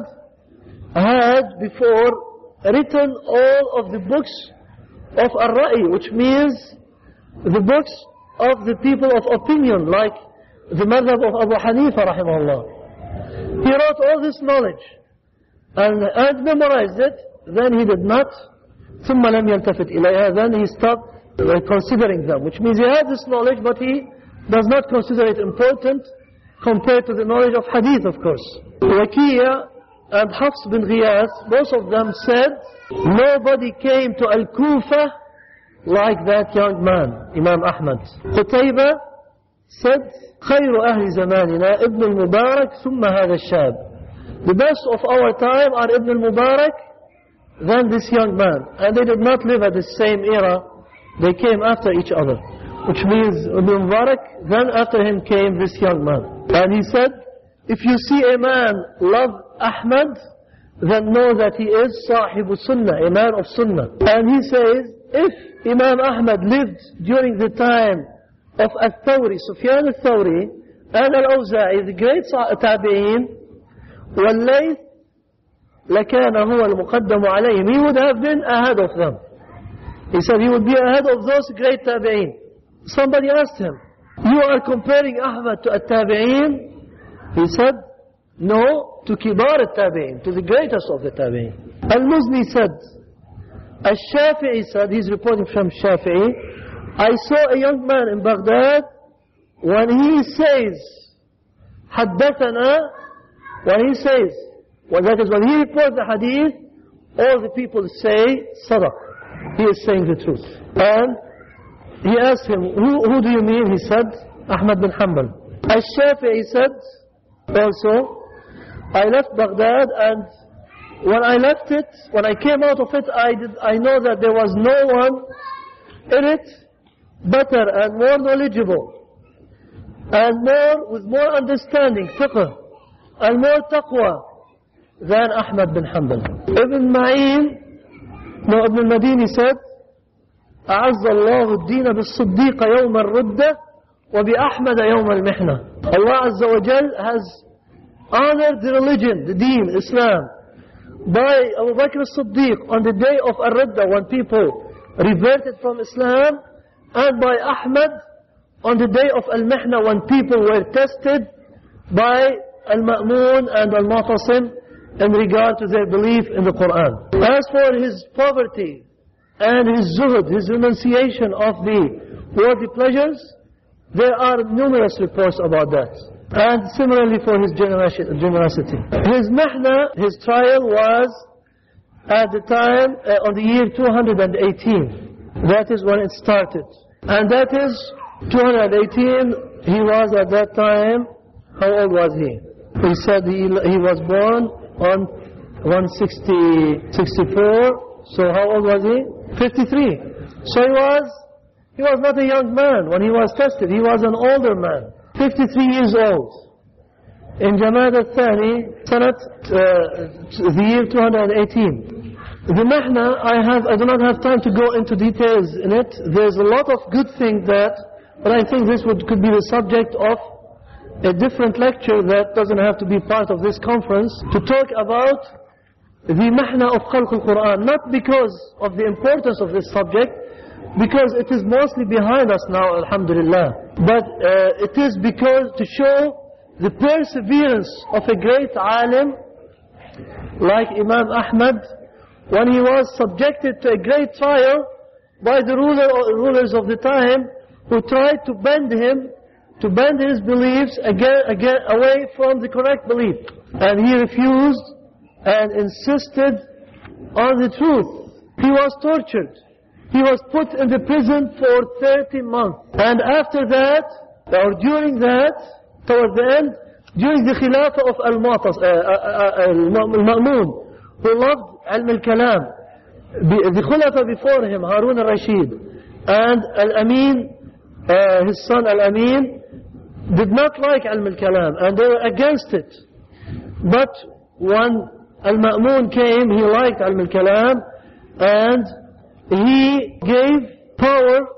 had before written all of the books of Ar-Ra'i, which means the books of the people of opinion, like the madhab of Abu Hanifa rahimahullah. He wrote all this knowledge and, and memorized it. Then he did not. ثم لم يلتفت إليها. Then he stopped uh, considering them, which means he had this knowledge, but he does not consider it important compared to the knowledge of hadith, of course. Waqiya and Hafs bin Ghiyath, both of them said, nobody came to Al-Kufa like that young man, Imam Ahmad. Qutayba said, خير أهل زماننا ابن المبارك ثم هذا الشاب. The best of our time are Ibn al-Mubarak, then this young man. And they did not live at the same era. They came after each other. Which means Ibn Mubarak, then after him came this young man. And he said, if you see a man love Ahmad, then know that he is Sahibu Sunnah, a man of Sunnah. And he says, if Imam Ahmad lived during the time of Al-Thawri, Sufyan Al-Thawri, and Al-Awza'i, the great Tabi'een, وَاللَّيْث لَكَانَ هُوَ الْمُقَدَّمُ عَلَيْهِمْ, he would have been ahead of them. He said he would be ahead of those great Tabi'een. Somebody asked him, you are comparing Ahmad to At-Tabi'een? He said, no, to Kibar At-Tabi'een, to the greatest of the Tabi'een. Al-Muzni said, Al-Shafi'i said, he's reporting from Shafi'i, I saw a young man in Baghdad, when he says, حدثنا, when he says, well, that is when he reports the hadith, all the people say, Sadaq. He is saying the truth. And he asked him, who, who do you mean? He said, Ahmad bin Hanbal. Al-Shafi'i said, also, I left Baghdad, and when I left it, when I came out of it, I did, I know that there was no one in it better and more knowledgeable and more with more understanding, fiqh, and more taqwa than Ahmad bin Hanbal. Ibn Ma'in, no, Ibn Madini said, أعز الله الدين بالصديق يوم الردة وبأحمد يوم المحنة. Allah Azza wa Jal has honored the religion, the deen, Islam, by Abu Bakr as-Siddiq on the day of Ar-Ridda, when people reverted from Islam, and by Ahmad on the day of Al-Mihna, when people were tested by Al-Ma'mun and Al-Mu'tasim in regard to their belief in the Quran. As for his poverty and his zuhud, his renunciation of the worldly pleasures, there are numerous reports about that. And similarly for his generosity. His mihna, his trial was at the time, uh, on the year two hundred eighteen. That is when it started. And that is two hundred eighteen, he was at that time, how old was he? He said he, he was born on one sixty-four, so how old was he? fifty-three. So he was, he was not a young man when he was tested, he was an older man, fifty-three years old. In Jamad al-Thani, Sanat, uh, the year two hundred eighteen. The Mahna, I have, I do not have time to go into details in it. There's a lot of good things that, but I think this would, could be the subject of a different lecture that doesn't have to be part of this conference, to talk about the Mahna of Khalq al-Quran, not because of the importance of this subject, because it is mostly behind us now, alhamdulillah, but uh, it is because to show the perseverance of a great alim like Imam Ahmad, when he was subjected to a great trial by the ruler or rulers of the time, who tried to bend him, to bend his beliefs again, again away from the correct belief. And he refused and insisted on the truth. He was tortured. He was put in the prison for thirty months. And after that, or during that, toward the end, during the Khilafah of Al-Ma'mun, who loved Ilm al-Kalam, the Khulafa before him, Harun al-Rashid, and Al-Amin, uh, his son Al-Amin, did not like Ilm al-Kalam, and they were against it. But when Al-Ma'mun came, he liked Ilm al-Kalam, and he gave power,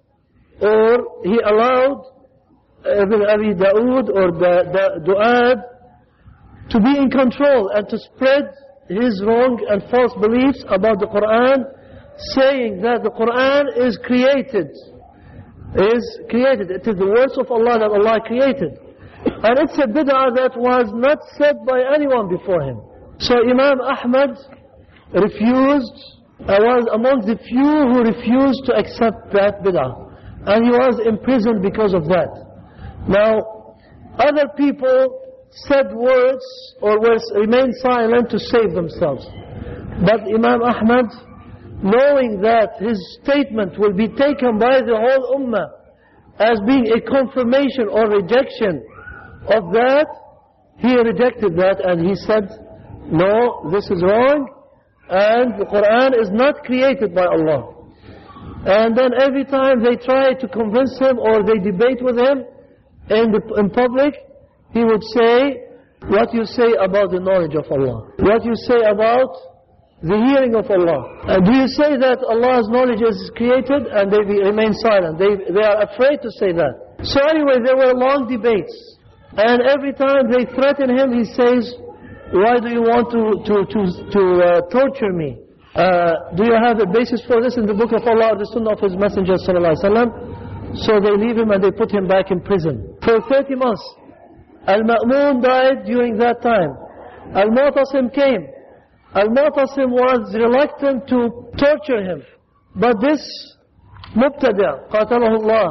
or he allowed Ibn Abi Dawood or the, the Du'ad to be in control and to spread his wrong and false beliefs about the Quran, saying that the Quran is created, is created. It is the words of Allah that Allah created. And it's a bid'ah that was not said by anyone before him. So Imam Ahmad refused, uh, was among the few who refused to accept that bid'ah. And he was imprisoned because of that. Now, other people said words or were remained silent to save themselves. But Imam Ahmad, knowing that his statement will be taken by the whole ummah as being a confirmation or rejection of that, he rejected that and he said, no, this is wrong, and the Quran is not created by Allah. And then every time they try to convince him or they debate with him in, the, in public, he would say, what you say about the knowledge of Allah? What you say about the hearing of Allah? Uh, do you say that Allah's knowledge is created? And they remain silent. They, they are afraid to say that. So anyway, there were long debates. And every time they threaten him, he says, why do you want to, to, to, to uh, torture me? Uh, do you have a basis for this in the book of Allah or the Sunnah of His Messenger sallallahu alaihi wasallam? So they leave him and they put him back in prison for thirty months. Al-Ma'mun died during that time. Al-Mu'tasim came. Al-Mu'tasim was reluctant to torture him. But this Mubtada, Qatalahullah,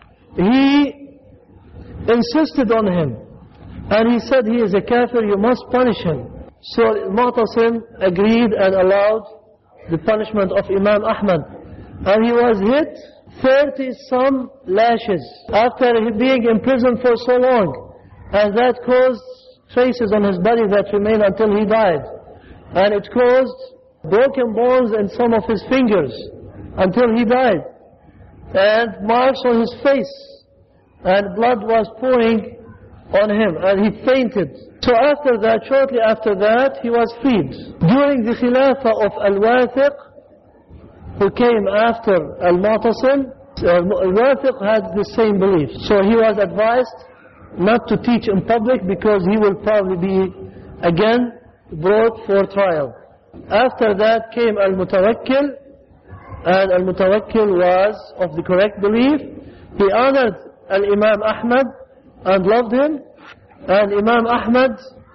he insisted on him. And he said, he is a kafir, you must punish him. So Mu'tasim agreed and allowed the punishment of Imam Ahmad. And he was hit thirty some lashes after being in prison for so long. And that caused traces on his body that remained until he died. And it caused broken bones in some of his fingers until he died. And marks on his face. And blood was pouring on him. And he fainted. So after that, shortly after that, he was freed. During the Khilafah of Al-Wathiq, who came after Al-Mu'tasim, Al-Wathiq had the same belief. So he was advised not to teach in public because he will probably be again brought for trial. After that came Al-Mutawakkil, and Al-Mutawakkil was of the correct belief. He honored Al-Imam Ahmad and loved him. And Imam Ahmad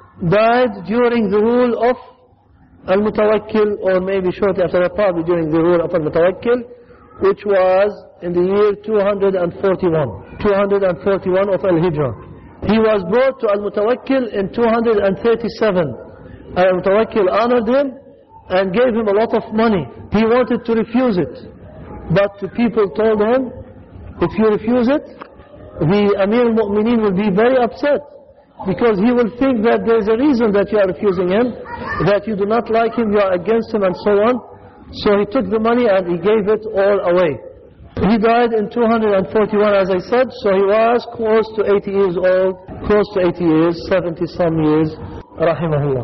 died during the rule of Al-Mutawakkil, or maybe shortly after that, probably during the rule of Al-Mutawakkil, which was in the year two hundred forty-one. two hundred forty-one of Al-Hijrah. He was brought to Al-Mutawakkil in two hundred thirty-seven. Al-Mutawakkil honored him and gave him a lot of money. He wanted to refuse it, but the people told him, if you refuse it, the Amir al-Mu'mineen will be very upset, because he will think that there is a reason that you are refusing him, that you do not like him, you are against him, and so on. So he took the money and he gave it all away. He died in two hundred forty-one, as I said, so he was close to eighty years old, close to eighty years, seventy some years, rahimahullah.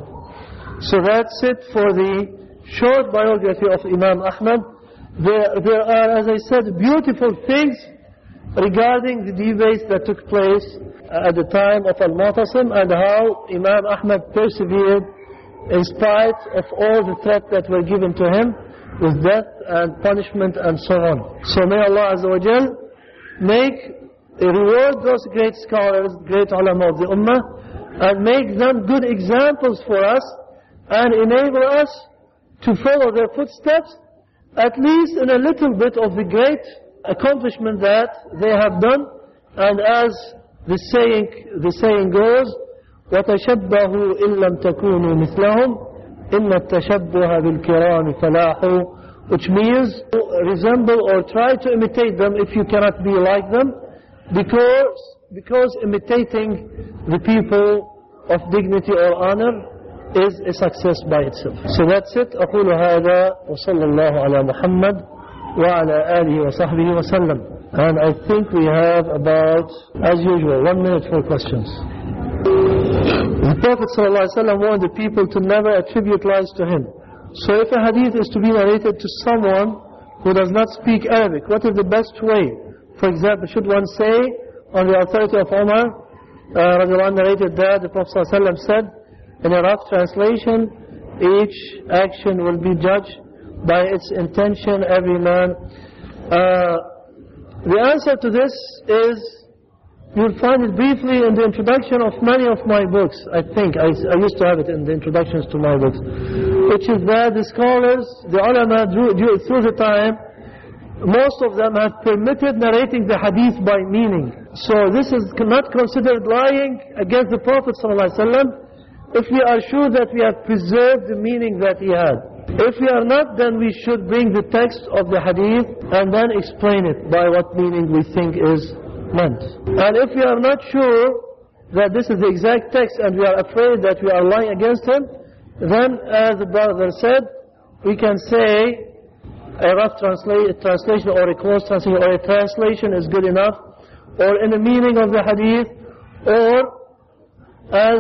So that's it for the short biography of Imam Ahmad. There, there are, as I said, beautiful things regarding the debates that took place at the time of Al-Mu'tasim, and how Imam Ahmad persevered in spite of all the threats that were given to him with death and punishment and so on. So may Allah Azza wa Jal make, reward those great scholars, great ulama of the Ummah, and make them good examples for us, and enable us to follow their footsteps, at least in a little bit of the great accomplishment that they have done. And as the saying the saying goes, وَتَشَبَّهُوا إِن لَمْ تَكُونُوا مِثْلَهُمْ إِنَّ التَّشَبُّهَ بِالْكِرَامِ فَلَاحُ, which means resemble or try to imitate them if you cannot be like them, because because imitating the people of dignity or honor is a success by itself. So that's it. أقول هذا وصلى الله على محمد وعلى آله وصحبه وسلم. And I think we have about, as usual, one minute for questions. The Prophet ﷺ warned the people to never attribute lies to him. So if a hadith is to be narrated to someone who does not speak Arabic, what is the best way? For example, should one say, on the authority of Umar, uh, narrated that the Prophet ﷺ said, in a rough translation, each action will be judged by its intention, every man. Uh, the answer to this is, you'll find it briefly in the introduction of many of my books. I think, I, I used to have it in the introductions to my books, which is that the scholars, the ulama, drew, drew, through the time, most of them have permitted narrating the hadith by meaning. So this is not considered lying against the Prophet ﷺ, if we are sure that we have preserved the meaning that he had. If we are not, then we should bring the text of the hadith and then explain it by what meaning we think is meant. And if we are not sure that this is the exact text and we are afraid that we are lying against him, then, as the brother said, we can say a rough transla translation or a close translation or a translation is good enough, or in the meaning of the hadith, or as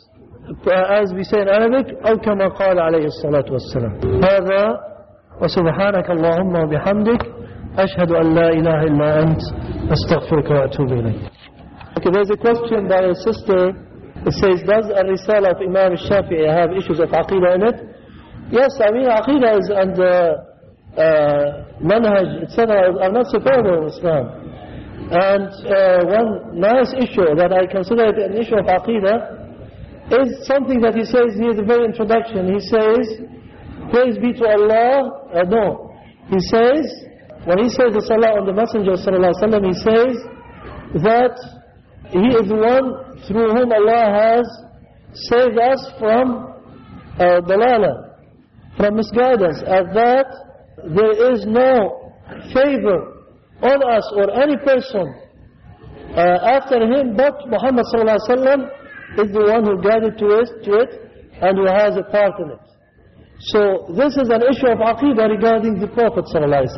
as we say in Arabic, أو كما قال عليه الصلاة والسلام. هذا وسبحانك اللهم وبحمدك أشهد أن لا إله إلا أنت أستغفرك وأتوب إليك. Okay, there's a question by a sister. It says, does a risala of Imam al-Shafi'i have issues of aqidah in it? Yes, I mean aqidah is, and uh, uh, manhaj, et cetera are not separable in Islam. And uh, one nice issue that I consider it an issue of aqidah is something that he says near the very introduction. He says, praise be to Allah. Uh, no, he says, when he says the salah on the Messenger sallallahu alaihi wasallam, he says that he is the one through whom Allah has saved us from uh, dalala, from misguidance, and that there is no favor on us or any person uh, after him but Muhammad sallallahu alaihi wasallam is the one who guided to it, to it and who has a part in it. So this is an issue of aqidah regarding the Prophet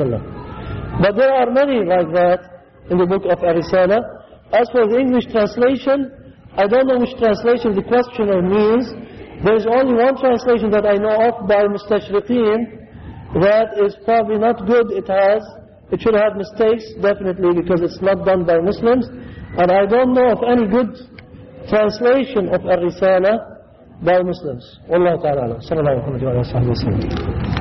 ﷺ. But there are many like that in the book of Ar-Risala. As for the English translation, I don't know which translation the questioner means. There is only one translation that I know of by Mustashriqeen that is probably not good. It has, it should have mistakes, definitely, because it's not done by Muslims. And I don't know of any good translation of Ar-Risala by Muslims. Wallahu ta'ala. Sallallahu alayhi wa sallam.